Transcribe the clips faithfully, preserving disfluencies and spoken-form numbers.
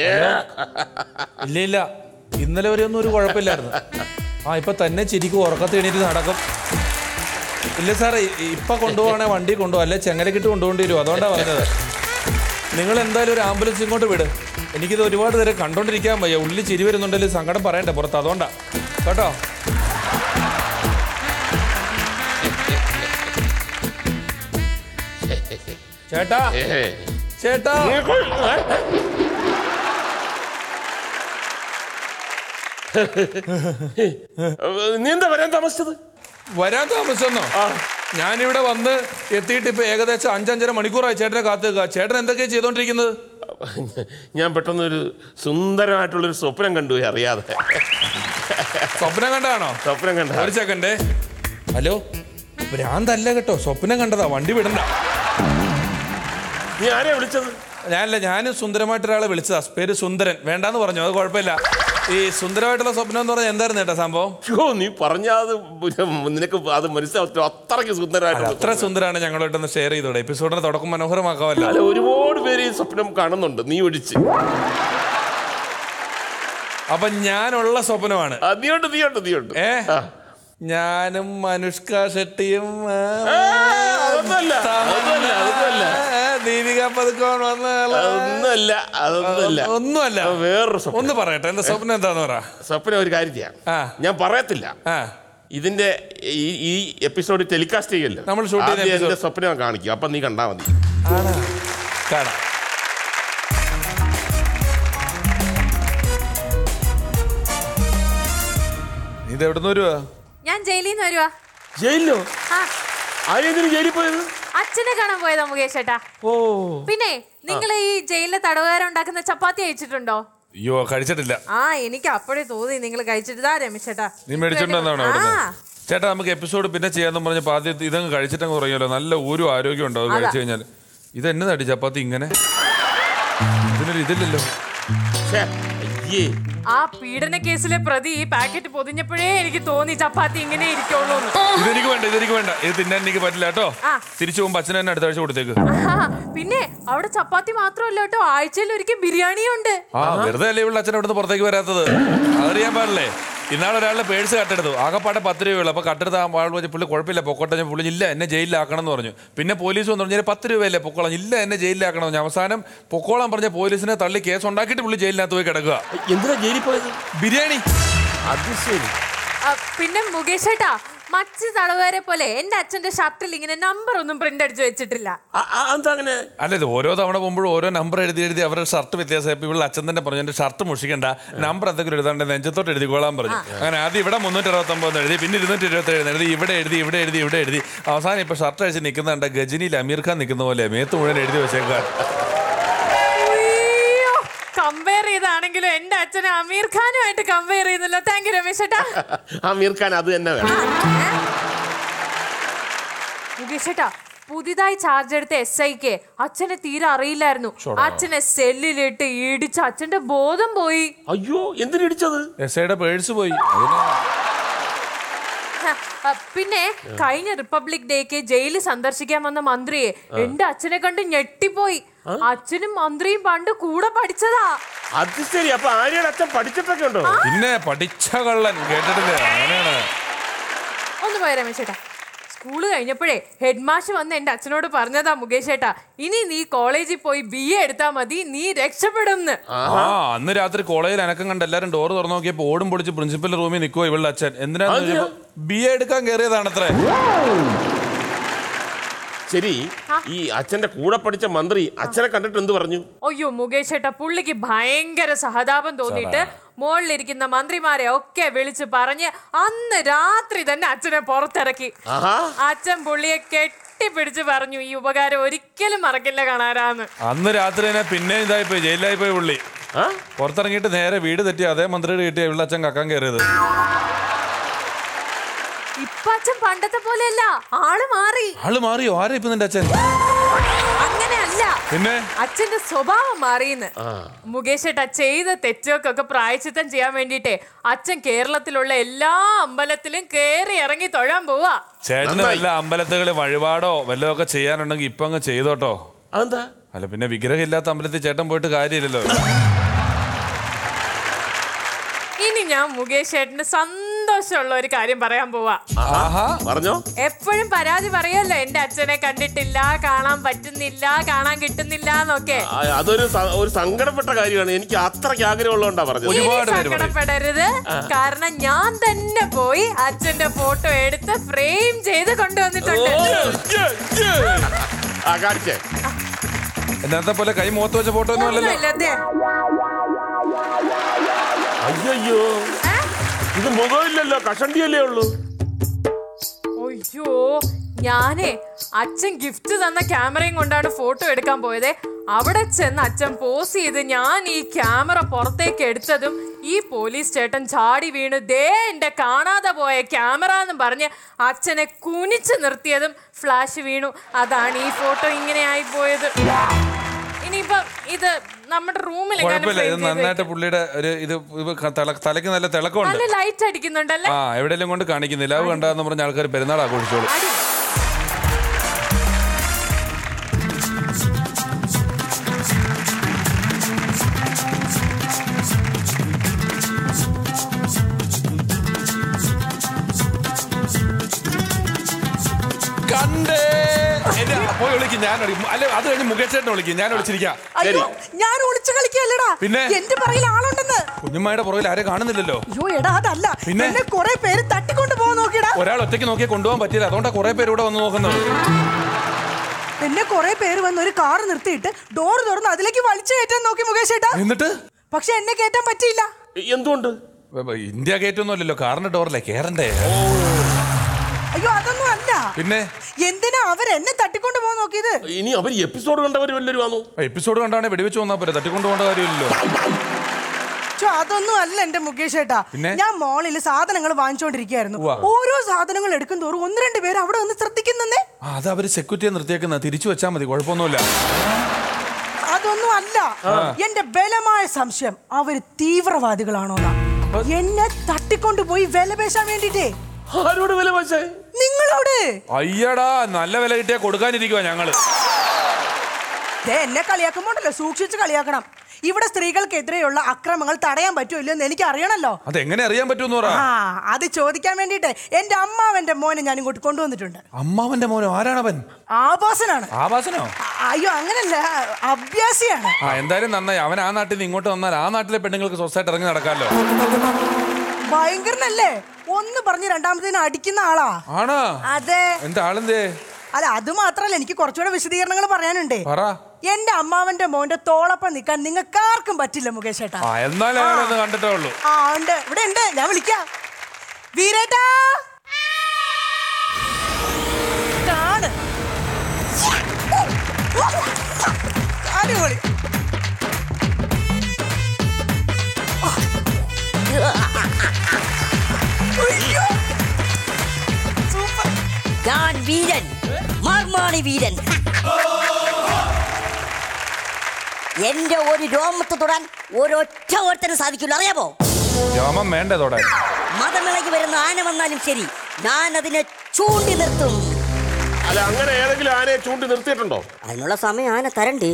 ഇല്ല ഇല്ല, ഇന്നലെ വരെ ഒന്നും ഒരു കുഴപ്പമില്ലായിരുന്നു. ആ ഇപ്പൊ തന്നെ ചിരിക്കും, ഉറക്കത്ത് എണീറ്റ് നടക്കും. ഇല്ല സാറേ, ഇപ്പൊ കൊണ്ടുപോകണേ വണ്ടി കൊണ്ടുപോകും, അല്ലെ ചെങ്ങലക്കിട്ട് കൊണ്ടുപോകേണ്ടി വരും. അതുകൊണ്ടാണ് പറഞ്ഞത്. നിങ്ങൾ എന്തായാലും ഒരു ആംബുലൻസ് ഇങ്ങോട്ട് വിട്. എനിക്കിത് ഒരുപാട് നേരം കണ്ടോണ്ടിരിക്കാൻ വയ്യ. ഉള്ളിൽ ചിരി വരുന്നുണ്ടെങ്കിൽ സങ്കടം പറയണ്ടേ പുറത്ത്, അതുകൊണ്ടാ കേട്ടോ. ചേട്ടാ ചേട്ടാ നീ എന്താ വരാൻ താമസിച്ചത്? വരാൻ താമസിച്ചെന്നോ? ഞാനിവിടെ വന്ന് എത്തിയിട്ട് ഇപ്പൊ ഏകദേശം അഞ്ചഞ്ചര മണിക്കൂറായി ചേട്ടനെ കാത്തു നിൽക്കുക. ചേട്ടൻ എന്തൊക്കെയാ ചെയ്തോണ്ടിരിക്കുന്നത്? ഞാൻ പെട്ടെന്നൊരു സുന്ദരമായിട്ടുള്ളൊരു സ്വപ്നം കണ്ടു അറിയാതെ. സ്വപ്നം കണ്ടതാണോ? സ്വപ്നം കണ്ട. ഒരു സെക്കൻഡേ. ഹലോ, ഭ്രാന്തല്ല കേട്ടോ, സ്വപ്നം കണ്ടതാ. വണ്ടി വിടണ്ട. നീ ആരെയാ വിളിച്ചത്? ഞാനല്ല, ഞാൻ സുന്ദരമായിട്ട് ഒരാളെ വിളിച്ചതാ. പേര് സുന്ദരൻ. വേണ്ടാന്ന് പറഞ്ഞു, അത് കുഴപ്പമില്ല. ഈ സുന്ദരമായിട്ടുള്ള സ്വപ്നം എന്ന് പറഞ്ഞാൽ എന്തായിരുന്നു ചേട്ടാ സംഭവം? ഷോ നീ പറഞ്ഞത് നിനക്ക് അത് മനസ്സിലാവും. അത്രയ്ക്ക് സുന്ദരമായിട്ട്. അത്ര സുന്ദരാണ്. ഞങ്ങളോട്ടൊന്ന് ഷെയർ ചെയ്തോടെ, എപ്പിസോഡിന്റെ തുടക്കം മനോഹരമാക്കാമല്ലോ. അല്ല, ഒരുപാട് പേര് ഈ സ്വപ്നം കാണുന്നുണ്ട്, നീ ഒഴിച്ച്. അപ്പൊ ഞാനുള്ള സ്വപ്നമാണ്. നീയുണ്ട് നീയുണ്ട് നീയുണ്ട് ഏ ഞാനും അനുഷ്ക ഷെട്ടിയും ദീപിക പതുക്കോൺ ഒന്നുമല്ല അതൊന്നുമല്ല ഒന്നുമല്ല വേറൊരു സ്വപ്നം. ഒന്ന് പറയട്ടെ, എന്റെ സ്വപ്നം എന്താന്ന് പറ. സ്വപ്നം ഒരു കാര്യം ചെയ്യാം, ഞാൻ പറയത്തില്ല. ഇതിന്റെ ഈ എപ്പിസോഡ് ടെലികാസ്റ്റ് ചെയ്യല്ലോ, നമ്മൾ ഷൂട്ട് ചെയ്ത് എന്റെ സ്വപ്നം കാണിക്കും. അപ്പൊ നീ കണ്ടാ മതി. കാണാം. ഇത് എവിടുന്ന് വരുവാ? ഞാൻ ജയിലിൽ നിന്ന് വരുവാ. ജയിലിലോ? ആരെയും ജയിലിൽ പോയത്? അച്ഛനെ കാണാൻ പോയതാ മുകേഷ് ചേട്ടാ. ഓ, പിന്നെ നിങ്ങൾ ഈ ജയിലിലെ തടവുകാരുണ്ടാക്കുന്ന ചപ്പാത്തി കഴിച്ചിട്ടുണ്ടോ? അയ്യോ, കഴിച്ചിട്ടില്ല. ആ എനിക്ക് അപ്പോഴേ തോന്നി നിങ്ങൾ കഴിച്ചിട്ടാ രമേശ് ചേട്ടാ. നീ മേടിച്ചോണ്ടാണോ? ചേട്ടാ നമുക്ക് എപ്പിസോഡ് പിന്നെ ചെയ്യാന്ന് പറഞ്ഞപ്പോ ആദ്യം ഇതങ്ങ് കഴിച്ചിട്ടങ്ങ് പറയുമല്ലോ, നല്ല ഒരു ആരോഗ്യം ഉണ്ടാവും കഴിച്ചു കഴിഞ്ഞാൽ. ഇത് എന്നതാടി ചപ്പാത്തി ഇങ്ങനെ? ഇതിനൊരു ഇതില്ലല്ലോ. ആ പീഡന കേസിലെ പ്രതി ഈ പാക്കറ്റ് പൊതിഞ്ഞപ്പോഴേ എനിക്ക് തോന്നി ചപ്പാത്തി ഇങ്ങനെ ഇരിക്കുള്ളൂ. ഇതെനിക്ക് വേണ്ട, ഇതെനിക്ക് വേണ്ട, ഇത് തിന്നാൻ എനിക്ക് പറ്റില്ല കേട്ടോ. തിരിച്ചു പോകുമ്പോ അച്ഛനെ തന്നെ അടുത്ത ആഴ്ച കൊടുത്തേക്ക്. പിന്നെ അവിടെ ചപ്പാത്തി മാത്രമല്ല കേട്ടോ, ആഴ്ചയിൽ ഒരിക്കൽ ബിരിയാണിയും ഉണ്ട്. ആ വെറുതെ അല്ലേ ഇവിടെ അച്ഛൻ അവിടുന്ന് പുറത്തേക്ക് വരാത്തത്? അതറിയാൻ പാടില്ലേ? ഇന്നാളെ ഒരാളുടെ പേഴ്സ് കട്ടെടുത്തു, ആകെപ്പാടെ പത്ത് രൂപയുള്ളൂ. അപ്പൊ കട്ടെടുത്ത് ആൾ വെച്ച് പുള്ളി കുഴപ്പമില്ല പൊക്കോട്ടെ. ഞാൻ പുള്ളി ഇല്ല എന്നെ ജയിലിലാക്കണം എന്ന് പറഞ്ഞു. പിന്നെ പോലീസ് വന്നു പറഞ്ഞാൽ പത്ത് രൂപയല്ലേ പൊക്കോളാം, ഇല്ല എന്നെ ജയിലിലാക്കണം പറഞ്ഞു. അവസാനം പൊക്കോളാൻ പറഞ്ഞ പോലീസിനെ തള്ളി കേസ് ഉണ്ടാക്കിയിട്ട് പുള്ളി ജയിലിനകത്ത് പോയി കിടക്കുക. എന്തിനാ ജയിലിൽ പോയത്? ബിരിയാണി. അത് ശരി. പിന്നെ മുകേഷ് ഏട്ടാ, മറ്റ് തടവുകാരെ പോലെ എന്റെ അച്ഛന്റെ ഷർട്ടിൽ ഇങ്ങനെ നമ്പർ ഒന്നും പ്രിന്റ് അടിച്ചു വെച്ചിട്ടില്ല. അല്ല, ഇത് ഓരോ തവണ പോകുമ്പോഴും ഓരോ നമ്പർ എഴുതി എഴുതി അവരുടെ ഷർട്ട് വ്യത്യാസം. ഇപ്പൊ ഇവിടെ അച്ഛൻ തന്നെ പറഞ്ഞു എന്റെ ഷർട്ട് മുഷിക്കണ്ട, നമ്പർ എന്തെങ്കിലും എഴുതാണ്ട് നെഞ്ചത്തോട്ട് എഴുതിക്കോളാൻ പറഞ്ഞു. അങ്ങനെ ആദ്യം ഇവിടെ മുന്നൂറ്റി അറുപത്തി ഒമ്പത് എഴുതി, പിന്നെ ഇരുന്നൂറ്റി ഇരുപത്തി ഏഴ് എഴുതി, ഇവിടെ എഴുതി ഇവിടെ എഴുതി ഇവിടെ എഴുതി അവസാനം ഇപ്പൊ ഷർട്ട് അഴിച്ച് നിൽക്കുന്നുണ്ട് ഗജനിയിൽ അമീർ ഖാൻ നിൽക്കുന്ന പോലെ മേത്ത് മുഴുവൻ എഴുതി വെച്ചേക്കാൻ. കമ്പയർ ചെയ്താണെങ്കിലും എന്റെ അച്ഛനെ അമീർ ഖാനുമായിട്ട് കമ്പയർ ചെയ്യുന്നല്ലോ. താങ്ക് യു രമേശ് ചേട്ടാ. അമീർ ഖാൻ അത് തന്നെ വേണം. മുകേഷ് ചേട്ടാ, പുതിയതായി ചാർജ് എടുത്ത എസ് ഐക്ക് അച്ഛനെ തീരെ അറിയില്ലായിരുന്നു. അച്ഛനെ സെല്ലിലിട്ട് ഇടിച്ച് അച്ഛന്റെ ബോധം പോയി. അയ്യോ, എന്തിനിടിച്ചത്? എസ് ഐയുടെ പേഴ്സ് പോയി. പിന്നെ കഴിഞ്ഞ റിപ്പബ്ലിക് ഡേക്ക് ജയിലിൽ സന്ദർശിക്കാൻ വന്ന മന്ത്രിയെ എന്റെ അച്ഛനെ കണ്ട് ഞെട്ടിപ്പോയി. അച്ഛനും മന്ത്രിയും പണ്ട് കൂടെ പഠിച്ചതാ. അത് ശരി. അപ്പൊ ആര്യയുടെ അച്ഛൻ പഠിച്ചിട്ടൊക്കെ ഉണ്ടോ? പിന്നെ പഠിച്ച കള്ളൻ കേട്ടിട്ടില്ലേ? അങ്ങനെയാണ്. ഒന്ന് പോയ രമേശ് ചേട്ടാ, സ്കൂള് കഴിഞ്ഞപ്പോഴേ ഹെഡ് മാഷ് വന്ന് എന്റെ അച്ഛനോട് പറഞ്ഞതാ മുകേഷ് ചേട്ടാ, ഇനി നീ കോളേജിൽ പോയി ബി എ എടുത്താ മതി, നീ രക്ഷപ്പെടും. ആ അന്ന് രാത്രി കോളേജിൽ അനക്കം കണ്ട് എല്ലാരും ഡോർ തുറന്നു നോക്കിയപ്പോ ഓടും പൊളിച്ച് പ്രിൻസിപ്പൽ റൂമിൽ നിൽക്കുവോ ഇവളുടെ അച്ഛൻ. എന്തിനാ ബി എ എടുക്കാൻ കയറിയതാണത്രേ. ശരി, ഈ അച്ഛന്റെ കൂടെ പഠിച്ച മന്ത്രി അച്ഛനെ കണ്ടിട്ട് എന്ത് പറഞ്ഞു? അയ്യോ മുകേഷ് ചേട്ടാ, പുള്ളിക്ക് ഭയങ്കര സഹതാപം തോന്നിയിട്ട് മുകളിലിരിക്കുന്ന മന്ത്രിമാരെ ഒക്കെ വിളിച്ച് പറഞ്ഞ് അന്ന് രാത്രി തന്നെ അച്ഛനെ പുറത്തിറക്കി. അച്ഛൻ പുള്ളിയെ കെട്ടിപ്പിടിച്ച് പറഞ്ഞു ഈ ഉപകാരം ഒരിക്കലും മറക്കില്ല കാണാരാന്ന്. അന്ന് രാത്രി തന്നെ പിന്നെ ഇതായി പോയി, ജയിലിലായി പോയി പുള്ളി. പുറത്തിറങ്ങിയിട്ട് നേരെ വീട് തെറ്റി അതേ മന്ത്രിയുടെ കിട്ടിയ ഇവിടെ അച്ഛൻ കക്കാൻ കയറിയത്. ഇപ്പൊ അച്ഛൻ പണ്ടത്തെ പോലെയല്ല, ആള് മാറി. ആള് മാറിയോ? ആരാ ഇപ്പൊ നിന്റെ അച്ഛൻ? അങ്ങനെയല്ല, പിന്നെ അച്ഛന്റെ സ്വഭാവം മാറിയെന്ന്. മുകേഷ് ഏട്ടാ, ചെയ്ത തെറ്റുകൾക്കൊക്കെ പ്രായശ്ചിത്തം ചെയ്യാൻ വേണ്ടിട്ടേ അച്ഛൻ കേരളത്തിലുള്ള എല്ലാ അമ്പലത്തിലും കേറി ഇറങ്ങി തൊഴാൻ പോവാ. ചേട്ടന് വല്ല അമ്പലത്തുകളിൽ വഴിപാടോ വല്ലതൊക്കെ ചെയ്യാനുണ്ടെങ്കിൽ ഇപ്പൊ അങ്ങ് ചെയ്തോട്ടോ. അതെന്താ? അല്ല പിന്നെ വിഗ്രഹം ഇല്ലാത്ത അമ്പലത്തിൽ ചേട്ടൻ പോയിട്ട് കാര്യമില്ലല്ലോ. ഇനി ഞാൻ മുകേഷ് ചേട്ടന് സന്തോഷമുള്ള ഒരു കാര്യം പറയാൻ പോവാ. പറഞ്ഞോ. എപ്പോഴും പരാതി പറയല്ലോ എന്റെ അച്ഛനെ കണ്ടിട്ടില്ല, കാണാൻ പറ്റുന്നില്ല, കാണാൻ കിട്ടുന്നില്ല എന്നൊക്കെ. അതൊരു ഒരു സങ്കടപ്പെട്ട കാര്യമാണ്. എനിക്ക് അത്രയ്ക്ക് ആഗ്രഹമുള്ളതുകൊണ്ടാ പറഞ്ഞത്. സങ്കടപ്പെടരുത്, കാരണം ഞാൻ തന്നെ പോയി അച്ഛന്റെ ഫോട്ടോ എടുത്ത് ഫ്രെയിം ചെയ്ത് കൊണ്ടുവന്നിട്ടുണ്ട്. എന്നത്തെ പോലെ കൈ മുഖത്ത് വെച്ച ഫോട്ടോ ഒന്നും അല്ലല്ലോ. അയ്യോ, ഇത് മുഖമില്ലല്ലോ, കഷണ്ടിയല്ലേ ഉള്ളൂ. അയ്യോ, ഞാനേ അച്ഛൻ ഗിഫ്റ്റ് തന്ന ക്യാമറയും കൊണ്ടാണ് ഫോട്ടോ എടുക്കാൻ പോയത്. അവിടെ ചെന്ന് അച്ഛൻ പോസ് ചെയ്ത് ഞാൻ ഈ ക്യാമറ പുറത്തേക്ക് എടുത്തതും ഈ പോലീസ് ചേട്ടൻ ചാടി വീണു ദേ എന്റെ കാണാതെ പോയ ക്യാമറ എന്ന് പറഞ്ഞ് അച്ഛനെ കുനിച്ച് നിർത്തിയതും ഫ്ലാഷ് വീണു. അതാണ് ഈ ഫോട്ടോ ഇങ്ങനെ ആയി പോയത്. ഇനിയിപ്പം ഇത് നമ്മുടെ റൂമിൽ നന്നായിട്ട് പുള്ളിയുടെ ഒരു ഇത് തലയ്ക്ക് നല്ല തിളക്കമുണ്ട്. ലൈറ്റ് അടിക്കുന്നുണ്ടല്ലേ? ആ, എവിടെയെങ്കിലും കൊണ്ട് കാണിക്കുന്നില്ല. അത് കണ്ടാന്ന് പറഞ്ഞ ആൾക്കാർ പെരുന്നാൾ ആഘോഷിച്ചോളൂ. പോയി വിളിക്കും, ഞാൻ അല്ല അത് കഴിഞ്ഞ് മുകേഷ് ചേട്ടനെ വിളിക്കും, ഞാൻ വിളിച്ചിരിക്കാം. ഞാൻ ഒളിച്ചു കളിക്കല്ലടാ, പിന്നെ എന്റെ പുറകിൽ ആളുണ്ടെന്ന്. കുഞ്ഞുമ്മയുടെ പുറകിൽ ആരെ കാണുന്നില്ലല്ലോ. അയ്യോ എടാ, അതല്ല, പിന്നെ കുറെ പേര് തട്ടിക്കൊണ്ട് പോകാൻ നോക്കിയടാ. ഒരാൾ ഒറ്റയ്ക്ക് നോക്കിയാൽ കൊണ്ടുപോകാൻ പറ്റില്ല, അതുകൊണ്ടാ കുറെ പേര് ഇവിടെ വന്ന് നോക്കുന്നത്. പിന്നെ കുറെ പേര് വന്ന് ഒരു കാർ നിർത്തിയിട്ട് ഡോർ തുറന്ന് അതിലേക്ക് വലിച്ചു കയറ്റാൻ നോക്കി മുകേഷ് ചേട്ടാ. എന്നിട്ട് പക്ഷെ എന്നെ കയറ്റാൻ പറ്റിയില്ല. എന്തുകൊണ്ട്? ഇന്ത്യ ഗേറ്റൊന്നും അല്ലല്ലോ, കാറിന്റെ ഡോറിലെ കേറണ്ടേ. അയ്യോ അതൊന്നും അല്ല. പിന്നെ എന്തിനാ അവർ എന്നെ തട്ടിക്കൊണ്ട് പോകാൻ നോക്കിയത്? ഇനി അവർ എപ്പിസോഡ് കണ്ടവർ വല്ലവരും വന്നു. എപ്പിസോഡ് കണ്ടാണ് വെടിവെച്ച് വന്നാൽ പോരെ, തട്ടിക്കൊണ്ട് പോകേണ്ട കാര്യമില്ലല്ലോ. അതൊന്നും അല്ല എന്റെ മുകേഷ് ചേട്ടാ. ഞാൻ മോളിൽ സാധനങ്ങൾ വാങ്ങിച്ചോണ്ടിരിക്കുകയായിരുന്നു. ഓരോ സാധനങ്ങൾ എടുക്കും തോറും ഒന്ന് രണ്ട് പേര് അവിടെ ഒന്ന് ശ്രദ്ധിക്കുന്നേ. അത് അവര് സെക്യൂരിറ്റിയെ നിർത്തിയേക്കുന്ന, തിരിച്ചു വെച്ചാൽ മതി, കുഴപ്പമൊന്നുമില്ല. അതൊന്നും അല്ല, എന്റെ ബലമായ സംശയം അവര് തീവ്രവാദികളാണോന്നാ. എന്നെ തട്ടിക്കൊണ്ടുപോയി വില പേശാൻ വേണ്ടിട്ടേ. ആരോട് വില പേശേ? നിങ്ങളോട്. അയ്യടാ, നല്ല വില കിട്ടിയാ കൊടുക്കാനിരിക്കുവാ ഞങ്ങള്. എന്നെ കളിയാക്കുമ്പോണ്ടല്ലോ സൂക്ഷിച്ച് കളിയാക്കണം. ഇവിടെ സ്ത്രീകൾക്കെതിരെയുള്ള അക്രമങ്ങൾ തടയാൻ പറ്റുമോ ഇല്ലെന്ന് എനിക്ക് അറിയണല്ലോ. അതെങ്ങനെ അറിയാൻ പറ്റുമെന്ന് പറ. ആ, അത് ചോദിക്കാൻ വേണ്ടിട്ട് എന്റെ അമ്മാവന്റെ മോനെ ഞാൻ ഇങ്ങോട്ട് കൊണ്ടുവന്നിട്ടുണ്ട്. അമ്മാവന്റെ മോനോ? ആരാണവൻ? ആഭാസനാണ്. ആഭാസനോ? അയ്യോ അങ്ങനല്ല, അഭ്യാസിയാണ്. ആ, എന്തായാലും നന്നായി. അവൻ ആ നാട്ടിൽ നിന്ന് ഇങ്ങോട്ട് വന്നാൽ ആ നാട്ടിലെ പെണ്ണുങ്ങൾക്ക് സ്വസ്ഥമായിട്ട് ഇറങ്ങി നടക്കാമല്ലോ. ഭയങ്കരനല്ലേ? ഒന്ന് പറഞ്ഞ് രണ്ടാമത്തേന് അടിക്കുന്ന ആളാ. ആണോ? അതെ. എന്താ ആളെന്തേ? അല്ല, അത് മാത്രല്ല, എനിക്ക് കുറച്ചുകൂടെ വിശദീകരണങ്ങൾ പറയാനുണ്ട്. എന്റെ അമ്മാവന്റെ മോന്റെ തോളൊപ്പം നിൽക്കാൻ നിങ്ങൾക്ക് ആർക്കും പറ്റില്ല മുകേഷ് ചേട്ടാ. കണ്ടിട്ടേ ഉള്ളൂ. ആ ഉണ്ട്, ഇവിടെ ഉണ്ട്, ഞാൻ വിളിക്കാം. വീരേട്ടാ കാണ്. അടിപൊളി. ഞാൻ വീരൻ, മാർമാണി വീരൻ. എന്റെ ഒരു രോമത്ത് തൊടാൻ ഒരൊറ്റ ഓർത്തന് സാധിക്കില്ല, അറിയാമോ? രോമം വേണ്ടേ തൊടാൻ? മതമിളകി വരുന്ന ആന വന്നാലും ശരി, ഞാൻ അതിനെ ചൂണ്ടി നിർത്തും. അല്ല, അങ്ങനെ ഏതെങ്കിലും ആനയെ ചൂണ്ടി നിർത്തിയിട്ടുണ്ടോ? അതിനുള്ള സമയം ആന തരണ്ടേ.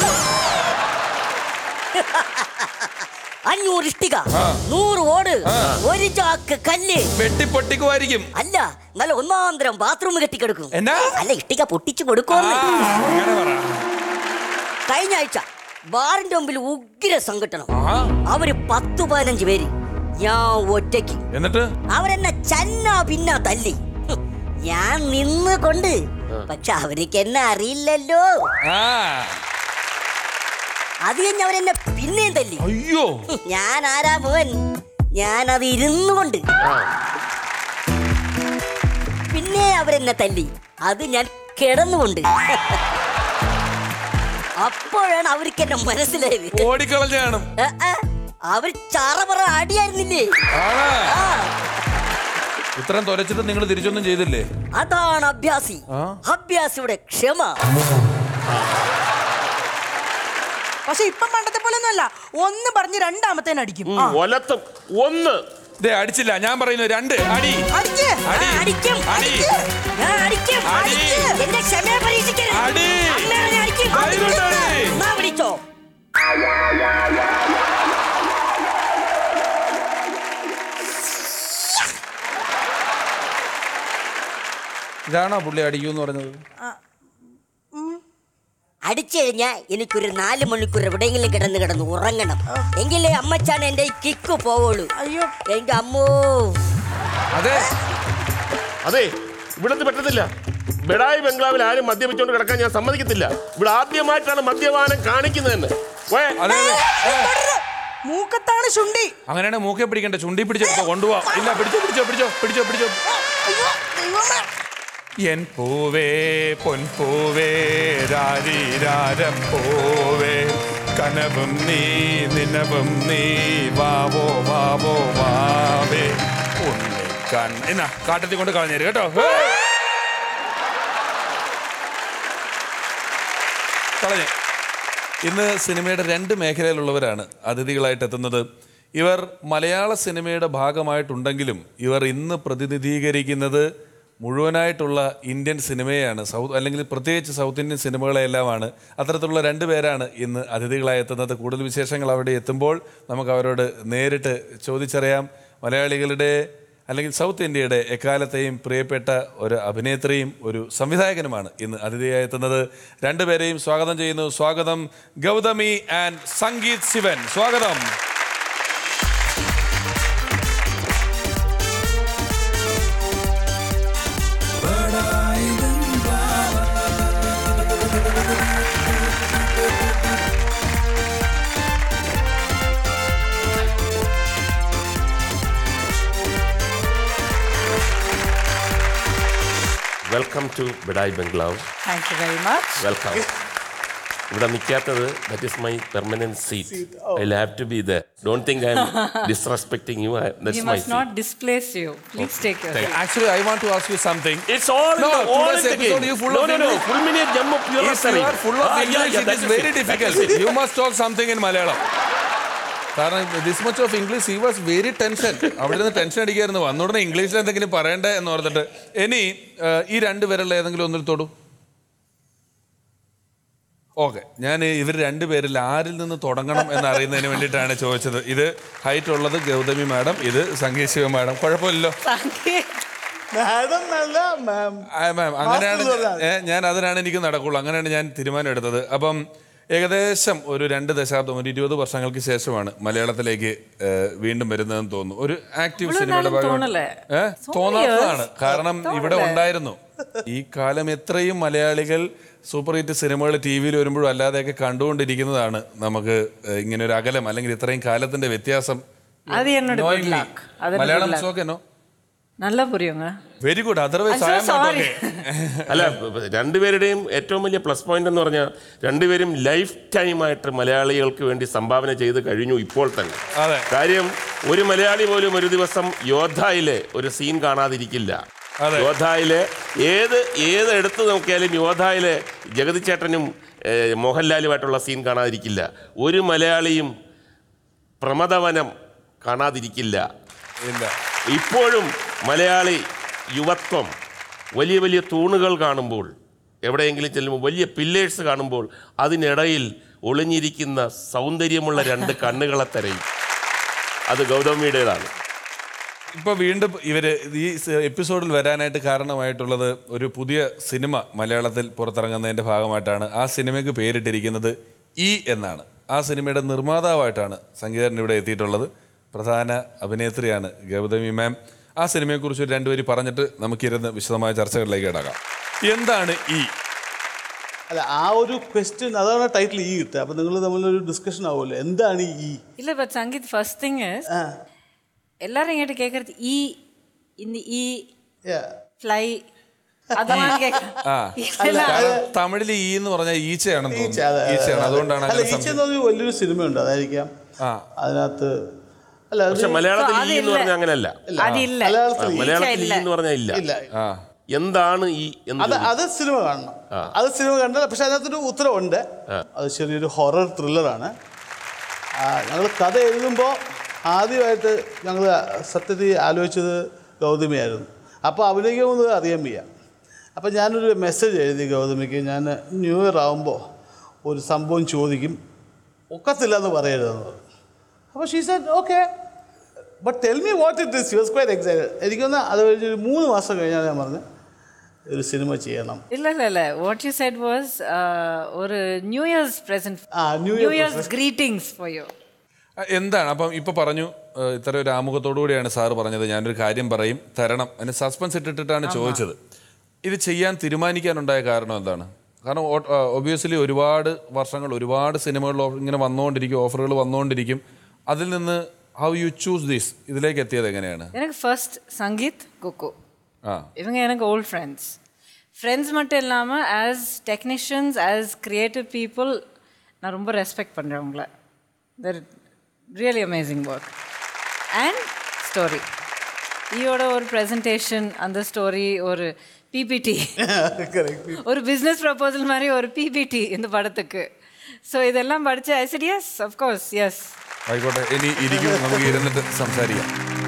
അഞ്ഞൂറ് ഇഷ്ടിക, നൂറ് ഓട്, ഒരു ചാക്ക് കല്ല് വെട്ടിപ്പൊട്ടിക്കുമായിരിക്കും. അല്ല, നല്ല ഒന്നാന്തരം ബാത്റൂം കെട്ടിക്കെടുക്കും. അല്ല, ഇഷ്ടിക പൊട്ടിച്ചു കൊടുക്കും. കഴിഞ്ഞ ആഴ്ച ബാറിന്റെ മുമ്പിൽ ഉഗ്ര സംഘട്ടനം. അവര് പത്തു പതിനഞ്ച് പേര്, ഞാൻ ഒറ്റയ്ക്ക്. എന്നിട്ട് അവരെന്നെ ചന്ന പിന്ന തല്ലി. ഞാൻ നിന്ന് കൊണ്ട്, പക്ഷെ അവർക്ക് എന്നെ അറിയില്ലല്ലോ. അത് കഴിഞ്ഞ് അവരെന്നെ പിന്നെയും തല്ലി. അയ്യോ, ഞാൻ ആരാ മോൻ? ഞാനത് ഇരുന്നു കൊണ്ട്. പിന്നെ അവരെന്നെ തല്ലി, അത് ഞാൻ കിടന്നുകൊണ്ട്. അപ്പോഴാണ് അവർക്ക് എന്നെ മനസ്സിലായത്. ഓടിക്കളഞ്ഞാണ്. അവർ ചറപറ അടിയായിരുന്നില്ലേ. ഇത്രയും തൊലച്ചിട്ട് നിങ്ങൾ തിരിച്ചൊന്നും ചെയ്തില്ലേ? അതാണ് അഭ്യാസി. അഭ്യാസിയുടെ ക്ഷമ. പക്ഷെ ഇപ്പം പണ്ടത്തെ പോലെ ഒന്നുമല്ല. ഒന്ന് പറഞ്ഞ് രണ്ടാമത്തേന് അടിക്കും. ഒന്ന് അടിച്ചില്ല, ഞാൻ പറയുന്നു രണ്ട് അടി. അടിക്കും, ഞാൻ അടിക്കും. എന്റെ ക്ഷമയെ പരീക്ഷിക്കരുത്. പിടിച്ചോ. ഇതാണോ പുള്ളി അടിക്കൂന്ന് പറഞ്ഞത്? അടിച്ചു കഴിഞ്ഞാൽ എനിക്കൊരു നാല് മണിക്കൂർ എവിടെയെങ്കിലും കിടന്ന് കിടന്ന് ഉറങ്ങണം. എങ്കിലേ അമ്മച്ചാൻ എന്റെ ഈ കിക്ക് പോവുള്ളൂ. അയ്യോ എന്റെ അമ്മോ. അതെ അതെ, ഇവിടത്ത് പറ്റത്തില്ല. ബെഡായി ബംഗ്ലാവിൽ ആരും മദ്യപിച്ചോണ്ട് കിടക്കാൻ ഞാൻ സമ്മതിക്കത്തില്ല. ഇവിടെ ആദ്യമായിട്ടാണ് മദ്യപാനം കാണിക്കുന്നത് തന്നെ. മൂക്കത്താണ് ചുണ്ടി. അങ്ങനെയാണ് മൂക്കെ പിടിക്കണ്ട, ചുണ്ടി പിടിച്ചോ കൊണ്ടുപോവാ. ഇല്ല, പിടിച്ചോ പിടിച്ചോ പിടിച്ചോ പിടിച്ചോ പിടിച്ചോ. എൻ പൂവേ പൊൻപൂവേ രാരീരാരം പൂവേ കനവും നീ നിനവും നീ വാവോ വാവോ വാവേ ഉണ്ണി കൺ എന്നാ കാട്ടത്തി കൊണ്ട് കളഞ്ഞേര് കേട്ടോ. കളഞ്ഞേ. ഇന്ന് സിനിമയുടെ രണ്ട് മേഖലയിലുള്ളവരാണ് അതിഥികളായിട്ട് എത്തുന്നത്. ഇവർ മലയാള സിനിമയുടെ ഭാഗമായിട്ടുണ്ടെങ്കിലും ഇവർ ഇന്ന് പ്രതിനിധീകരിക്കുന്നത് മുഴുവനായിട്ടുള്ള ഇന്ത്യൻ സിനിമയാണ്, സൗത്ത് അല്ലെങ്കിൽ പ്രത്യേകിച്ച് സൗത്ത് ഇന്ത്യൻ സിനിമകളെല്ലാമാണ്. അത്തരത്തിലുള്ള രണ്ട് പേരാണ് ഇന്ന് അതിഥികളായി എത്തുന്നത്. കൂടുതൽ വിശേഷങ്ങൾ അവിടെ എത്തുമ്പോൾ നമുക്ക് അവരോട് നേരിട്ട് ചോദിച്ചറിയാം. മലയാളികളുടെ അല്ലെങ്കിൽ സൗത്ത് ഇന്ത്യയുടെ എക്കാലത്തെയും പ്രിയപ്പെട്ട ഒരു അഭിനേത്രിയും ഒരു സംവിധായകനുമാണ് ഇന്ന് അതിഥിയായി എത്തുന്നത്. രണ്ടുപേരെയും സ്വാഗതം ചെയ്യുന്നു. സ്വാഗതം ഗൗതമി ആൻഡ് സംഗീത് ശിവൻ. സ്വാഗതം. Welcome to Badai Bungalow. Thank you very much. Welcome. ഇവിടെ നിൽക്കാത്തത് that is my permanent seat. I have to be there. Don't think I am disrespecting you. That's You my must seat. not displace you. Please take your seat. Actually, I want to ask you something. It's all No, in the, all today's in the game. episode you full no, of no, no. English. Full minute jump of pure If you are full of Ah, English, yeah, yeah, it that is is very it. difficult. That is it. You must talk something in Malayalam. കാരണം this much of English he was very tension. അവിടെ നിന്ന് tension അടിക്കായിരുന്നു. വന്നുടനെ ഇംഗ്ലീഷിൽ എന്തെങ്കിലും പറയണ്ടേ എന്ന് ഓർത്തിട്ട്. ഇനി ഈ രണ്ടുപേരുള്ള ഏതെങ്കിലും ഒന്നിൽ തൊടു. ഓക്കെ, ഞാൻ ഇവർ രണ്ടുപേരിൽ ആരിൽ നിന്ന് തുടങ്ങണം എന്നറിയുന്നതിന് വേണ്ടിയിട്ടാണ് ചോദിച്ചത്. ഇത് ഹൈറ്റ് ഉള്ളത് ഗൗതമി മാഡം, ഇത് സംഗീത് ശിവ മാഡം. കുഴപ്പമില്ലല്ലോ മാം. അങ്ങനെയാണ് ഞാൻ അതിനാണ് എനിക്ക് നടക്കുള്ളൂ. അങ്ങനെയാണ് ഞാൻ തീരുമാനം എടുത്തത്. അപ്പം ഏകദേശം ഒരു രണ്ട് ദശാബ്ദം, ഒരു ഇരുപത് വർഷങ്ങൾക്ക് ശേഷമാണ് മലയാളത്തിലേക്ക് വീണ്ടും വരുന്നതെന്ന് തോന്നുന്നു. ഒരു ആക്റ്റീവ് സിനിമയുടെ ഭാഗമാണ്. ഏഹ് തോന്നാത്തതാണ്, കാരണം ഇവിടെ ഉണ്ടായിരുന്നു. ഈ കാലം എത്രയും മലയാളികൾ സൂപ്പർ ഹിറ്റ് സിനിമകൾ ടി വിയിൽ വരുമ്പോഴും അല്ലാതെയൊക്കെ കണ്ടുകൊണ്ടിരിക്കുന്നതാണ്. നമുക്ക് ഇങ്ങനെ ഒരു അകലം അല്ലെങ്കിൽ ഇത്രയും കാലത്തിന്റെ വ്യത്യാസം. മലയാളം സോക്കെന്നോ നല്ല പുരിയുങ്ങ. Very good. അതർവൈസ് അല്ല, രണ്ടുപേരുടെയും ഏറ്റവും വലിയ പ്ലസ് പോയിന്റ് എന്ന് പറഞ്ഞാൽ രണ്ടുപേരും ലൈഫ് ടൈമായിട്ട് മലയാളികൾക്ക് വേണ്ടി സംഭാവന ചെയ്ത് കഴിഞ്ഞു ഇപ്പോൾ തന്നെ. കാര്യം ഒരു മലയാളി പോലും ഒരു ദിവസം യോദ്ധായിലെ ഒരു സീൻ കാണാതിരിക്കില്ല. യോദ്ധായിലെ ഏത് ഏത് എടുത്ത് നോക്കിയാലും യോദ്ധായിലെ ജഗതി ചേട്ടനും മോഹൻലാലുമായിട്ടുള്ള സീൻ കാണാതിരിക്കില്ല. ഒരു മലയാളിയും പ്രമദവനം കാണാതിരിക്കില്ല. ഇപ്പോഴും മലയാളി യുവത്വം വലിയ വലിയ തൂണുകൾ കാണുമ്പോൾ, എവിടെയെങ്കിലും ചെല്ലുമ്പോൾ വലിയ പില്ലേഴ്സ് കാണുമ്പോൾ അതിനിടയിൽ ഒളിഞ്ഞിരിക്കുന്ന സൗന്ദര്യമുള്ള രണ്ട് കണ്ണുകളെ തരയും. അത് ഗൗതമിയുടേതാണ്. ഇപ്പോൾ വീണ്ടും ഇവർ ഈ എപ്പിസോഡിൽ വരാനായിട്ട് കാരണമായിട്ടുള്ളത് ഒരു പുതിയ സിനിമ മലയാളത്തിൽ പുറത്തിറങ്ങുന്നതിൻ്റെ ഭാഗമായിട്ടാണ്. ആ സിനിമയ്ക്ക് പേരിട്ടിരിക്കുന്നത് ഇ എന്നാണ്. ആ സിനിമയുടെ നിർമ്മാതാവായിട്ടാണ് സംഗീതൻ ഇവിടെ എത്തിയിട്ടുള്ളത്. പ്രധാന അഭിനേത്രിയാണ് ഗൗതമി മാം. ആ സിനിമയെക്കുറിച്ച് ഒരു രണ്ടുപേര് പറഞ്ഞിട്ട് നമുക്കിരുന്ന് വിശദമായ ചർച്ചകളിലേക്ക് കിടക്കാം. എന്താണ് ഇ? അല്ല, ആ ഒരു ക്വസ്റ്റ്യൻ, അതാണ് ടൈറ്റിൽ ഇ കിട്ടുക. അപ്പൊ നിങ്ങൾ തമ്മിലൊരു ഡിസ്കഷൻ ആവുമല്ലോ, എന്താണ് ഈ? ഇല്ല, ബട്ട് സംഗീത് ഫസ്റ്റ് തിങ് எல்லாரும் என்கிட்ட கேக்குறது ஈ இந்த ஈ ഫ്ലൈ അതാണ് തമിഴിൽ ഈ എന്ന് പറഞ്ഞാൽ ഈച്ചയാണെന്ന് തോന്നുന്നു. ഈച്ചയാണ്, അതുകൊണ്ടാണ്. വലിയൊരു സിനിമയുണ്ട്, അതായിരിക്കാം അതിനകത്ത്. അല്ല, പക്ഷെ മലയാളത്തിൽ ഈ എന്ന് പറഞ്ഞാൽ അങ്ങനെയല്ല. മലയാളത്തിൽ ഈ എന്ന് പറഞ്ഞാൽ ഇല്ല. എന്താണ് ഈ? അത് സിനിമ കാണണം, അത് സിനിമ കണ്ടാൽ. പക്ഷെ അതിനകത്തൊരു ഉത്തരവുണ്ട്. അത് ചെറിയൊരു ഹൊറർ ത്രില്ലറാണ്. ഞങ്ങൾ കഥ എഴുതുമ്പോൾ ആദ്യമായിട്ട് ഞങ്ങൾ സത്യത്തിൽ ആലോചിച്ചത് ഗൗതമിയായിരുന്നു. അപ്പോൾ അഭിനയിക്കുമെന്ന് അറിയാൻ വയ്യ. അപ്പോൾ ഞാനൊരു മെസ്സേജ് എഴുതി ഗൗതമിക്ക്. ഞാൻ ന്യൂ ഇയർ ആകുമ്പോൾ ഒരു സംഭവം ചോദിക്കും, ഒക്കത്തില്ല എന്ന് പറയരുതെന്ന് പറഞ്ഞു. അപ്പോൾ she said okay, but tell me what it is. You was quite excited. എനിക്കൊന്ന് അത് കഴിഞ്ഞൊരു മൂന്ന് മാസം കഴിഞ്ഞാൽ ഞാൻ പറഞ്ഞു ഒരു സിനിമ ചെയ്യണം. ഇല്ല ഇല്ല ഇല്ല വാട്ട് യു സെഡ് വാസ് ഒരു ന്യൂ ഇയേഴ്സ് പ്രസന്റ് ആ new new years greetings for you. എന്താണ് അപ്പം ഇപ്പൊ പറഞ്ഞു ഇത്ര ഒരു ആമുഖത്തോടു കൂടിയാണ് സാറ് പറഞ്ഞത് ഞാനൊരു കാര്യം പറയും തരണം അതിന് സസ്പെൻസ് ഇട്ടിട്ടിട്ടാണ് ചോദിച്ചത്. ഇത് ചെയ്യാൻ തീരുമാനിക്കാനുണ്ടായ കാരണം എന്താണ്? കാരണം ഒബ്വിയസ്ലി ഒരുപാട് വർഷങ്ങൾ ഒരുപാട് സിനിമകൾ ഇങ്ങനെ വന്നുകൊണ്ടിരിക്കും, ഓഫറുകൾ വന്നുകൊണ്ടിരിക്കും. അതിൽ നിന്ന് ഹൗ യു ചൂസ് ദിസ് ഇതിലേക്ക് എത്തിയത് എങ്ങനെയാണ്? எனக்கு ஃபர்ஸ்ட் சங்கீத் குக்கு இவங்க எனக்கு ஓல்ட் ஃப்ரெண்ட்ஸ் ஃப்ரெண்ட்ஸ் மட்டும் இல்லாமல் as technicians as creative people நான் ரொம்ப ரெஸ்பெக்ட் பண்ணுறேன் உங்களை. Their really amazing work and story. ஈயோட ஒரு ப்ரெசன்டேஷன் அந்த ஸ்டோரி ஒரு பிபிடி ஒரு பிஸ்னஸ் ப்ரப்போசல் மாதிரி ஒரு பிபிடி இந்த படத்துக்கு. ஸோ இதெல்லாம் படித்து I said yes of course yes. ആയിക്കോട്ടെ, ഇനി ഇരിക്കും, നമുക്ക് ഇരുന്നിട്ട് സംസാരിക്കാം.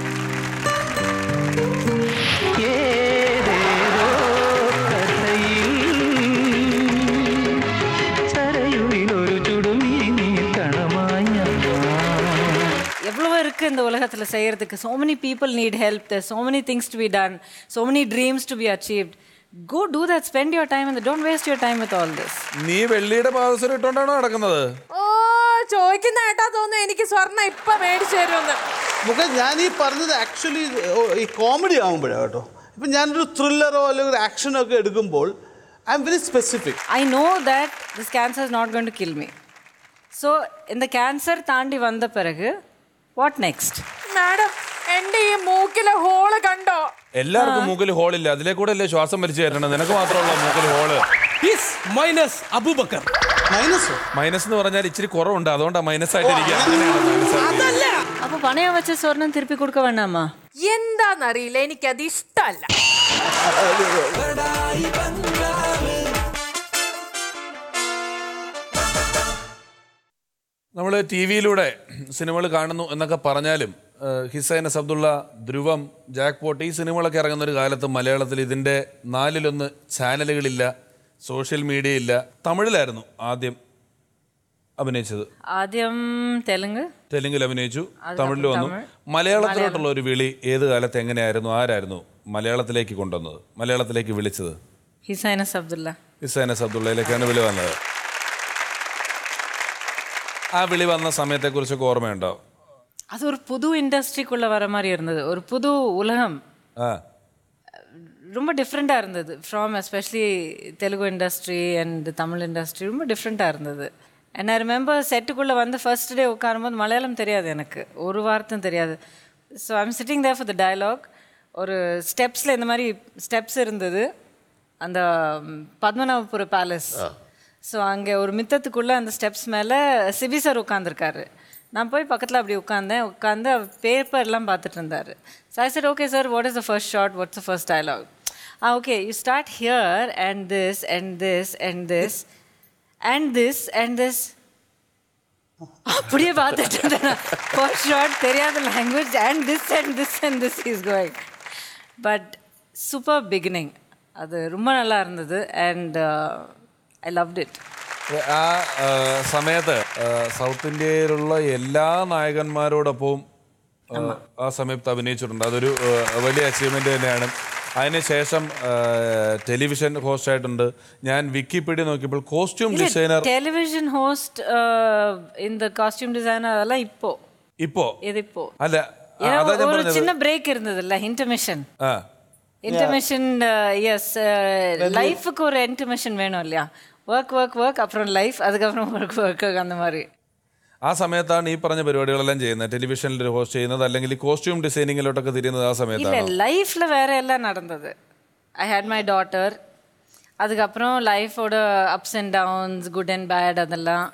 எவ்வளவோ இருக்கு இந்த உலகத்தில் செய்யறதுக்கு. so many people need help, there's so many things to be done, so many dreams to be achieved. Go do that, spend your time and don't waste your time with all this. നീ വെള്ളിയുടെ പാദസരം ഇട്ടോണ്ടാണോ നടക്കുന്നത്? ഓ ചോദിക്കുന്ന കേട്ടാ തോന്നുന്നു എനിക്ക് സ്വർണ്ണം ഇപ്പൊ മേടിച്ചു തരുമെന്ന്. നമുക്ക് ഞാൻ ഈ പറഞ്ഞത് ആക്ച്വലി ഈ കോമഡി ആകുമ്പോഴാണ് കേട്ടോ. ഇപ്പം ഞാനൊരു ത്രില്ലറോ അല്ലെങ്കിൽ ഒരു ആക്ഷനോ ഒക്കെ എടുക്കുമ്പോൾ I am very specific. I know that this cancer is not going to kill me. So இந்த ക്യാൻസർ താണ്ടി വന്ന പിറகு what next? മാഡം എന്റെ ഈ മൂക്കിലെ ഹോള് കണ്ടോ? എല്ലാവർക്കും മൂക്കിൽ ഹോളില്ല, അതിലെ കൂടെ അല്ലേ ശ്വാസം വലിച്ചു തരണം. നിനക്ക് മാത്രമുള്ള മൂക്കിൽ hole. Minus Abubakar. Minus minus എന്ന് പറഞ്ഞാൽ ഇച്ചിരി കുറവുണ്ട്, അതുകൊണ്ടാണ് മൈനസ് ആയിട്ടിരിക്കുക. അപ്പൊ പണയം വെച്ച സ്വർണം തിരുപ്പി കൊടുക്ക വേണ്ടാമാ? എന്താന്നറിയില്ല, എനിക്കത് ഇഷ്ടമല്ല. നമ്മൾ ടി വിയിലൂടെ സിനിമകൾ കാണുന്നു എന്നൊക്കെ പറഞ്ഞാലും ഹിസൈൻ അബ്ദുള്ള, ധ്രുവം, ജാക്ക് പോട്ട് ഈ സിനിമകളൊക്കെ ഇറങ്ങുന്ന ഒരു കാലത്ത് മലയാളത്തിൽ ഇതിൻ്റെ നാലിലൊന്ന് ചാനലുകളില്ല, സോഷ്യൽ മീഡിയ ഇല്ല. തമിഴിലായിരുന്നു ആദ്യം അഭിനയിച്ചത്. ആദ്യം തെലുങ്ക് തെലുങ്കിൽ അഭിനയിച്ചു, തമിഴിൽ വന്നു. മലയാളത്തിലോട്ടുള്ള ഒരു വിളി ഏത് കാലത്ത് എങ്ങനെയായിരുന്നു? ആരായിരുന്നു മലയാളത്തിലേക്ക് കൊണ്ടുവന്നത്, മലയാളത്തിലേക്ക് വിളിച്ചത്? ഹിസൈൻ അബ്ദുള്ള. ഹിസൈൻ അബ്ദുള്ളയിലേക്കാണ് വിളി വന്നത്. ആ വിളി വന്ന സമയത്തെക്കുറിച്ചൊക്കെ ഓർമ്മയുണ്ടോ? அது ஒரு புது இண்டஸ்ட்ரிக்குள்ளே வர மாதிரி இருந்தது, ஒரு புது உலகம், ரொம்ப டிஃப்ரெண்ட்டாக இருந்தது. From especially Telugu industry and Tamil industry ரொம்ப டிஃப்ரெண்ட்டாக இருந்தது. அண்ட் ஐ ரிமெம்பர் செட்டுக்குள்ளே வந்து ஃபர்ஸ்ட் டே உட்காரும்போது மலையாளம் தெரியாது, எனக்கு ஒரு வார்த்தையும் தெரியாது. So I'm sitting there for the dialogue. ஒரு ஸ்டெப்ஸில் இந்த மாதிரி ஸ்டெப்ஸ் இருந்தது, அந்த பத்மநாபபுர பேலஸ். ஸோ அங்கே ஒரு மித்தத்துக்குள்ளே அந்த ஸ்டெப்ஸ் மேலே சிபி சார் உட்காந்துருக்காரு. நான் போய் பக்கத்தில் அப்படி உட்காந்தேன். உட்காந்து பேப்பர்லாம் பார்த்துட்டு இருந்தார். So I said okay sir, what is the first shot, what's the first dialogue? Ah okay, you start here and this and this and this and this and this. அப்படியே பார்த்துட்டு இருந்தேன். ஃபர்ஸ்ட் ஷார்ட் தெரியாத language and this and this and this is going. But super beginning, அது ரொம்ப நல்லா இருந்தது. And I loved it. ആ സമയത്ത് സൗത്ത് ഇന്ത്യയിലുള്ള എല്ലാ നായകന്മാരോടൊപ്പവും ആ സമയത്ത് അഭിനയിച്ചിട്ടുണ്ട്. അതൊരു വലിയ അച്ചീവ്മെന്റ് തന്നെയാണ്. അതിനുശേഷം ടെലിവിഷൻ ഹോസ്റ്റ് ആയിട്ടുണ്ട്. ഞാൻ വിക്കിപീഡിയ നോക്കിയപ്പോൾ costume designer, television host in the costume designer അതല്ല ഇപ്പോ ഇപ്പോ ഇതിപ്പോ അല്ല, ഒരു ചിന്ന ബ്രേക്ക് ഇരുന്നതല്ല, ഇന്റർമിഷൻ. ഇന്റർമിഷൻ യെസ്, லைஃப்க்கு ஒரு இன்டர்மிஷன் வேணும் இல்லையா? ஒர்க் ஒர்க் ஒர்க் அப்புறம் லைஃப், அதுக்கப்புறம் ஒர்க் ஒர்க் அந்த மாதிரி. ആ സമയത്താണ് ഈ പറഞ്ഞ പരിപാടികളെല്ലാം ചെയ്യുന്നത്, ടെലിവിഷനിൽ ഹോസ്റ്റ് ചെയ്യുന്നത്, അല്ലെങ്കിൽ കോസ്റ്റ്യൂം ഡിസൈനിങ്ങിലോട്ടൊക്കെ തിരിയുന്നത് ആ സമയത്താണ്. ഇല്ല, ലൈഫിൽ വേറെ എല്ലാം നടന്നത്. ஐ ஹேட் மை டாட்டர், அதுக்கப்புறம் லைஃபோட ups and downs, good and bad, அதெல்லாம்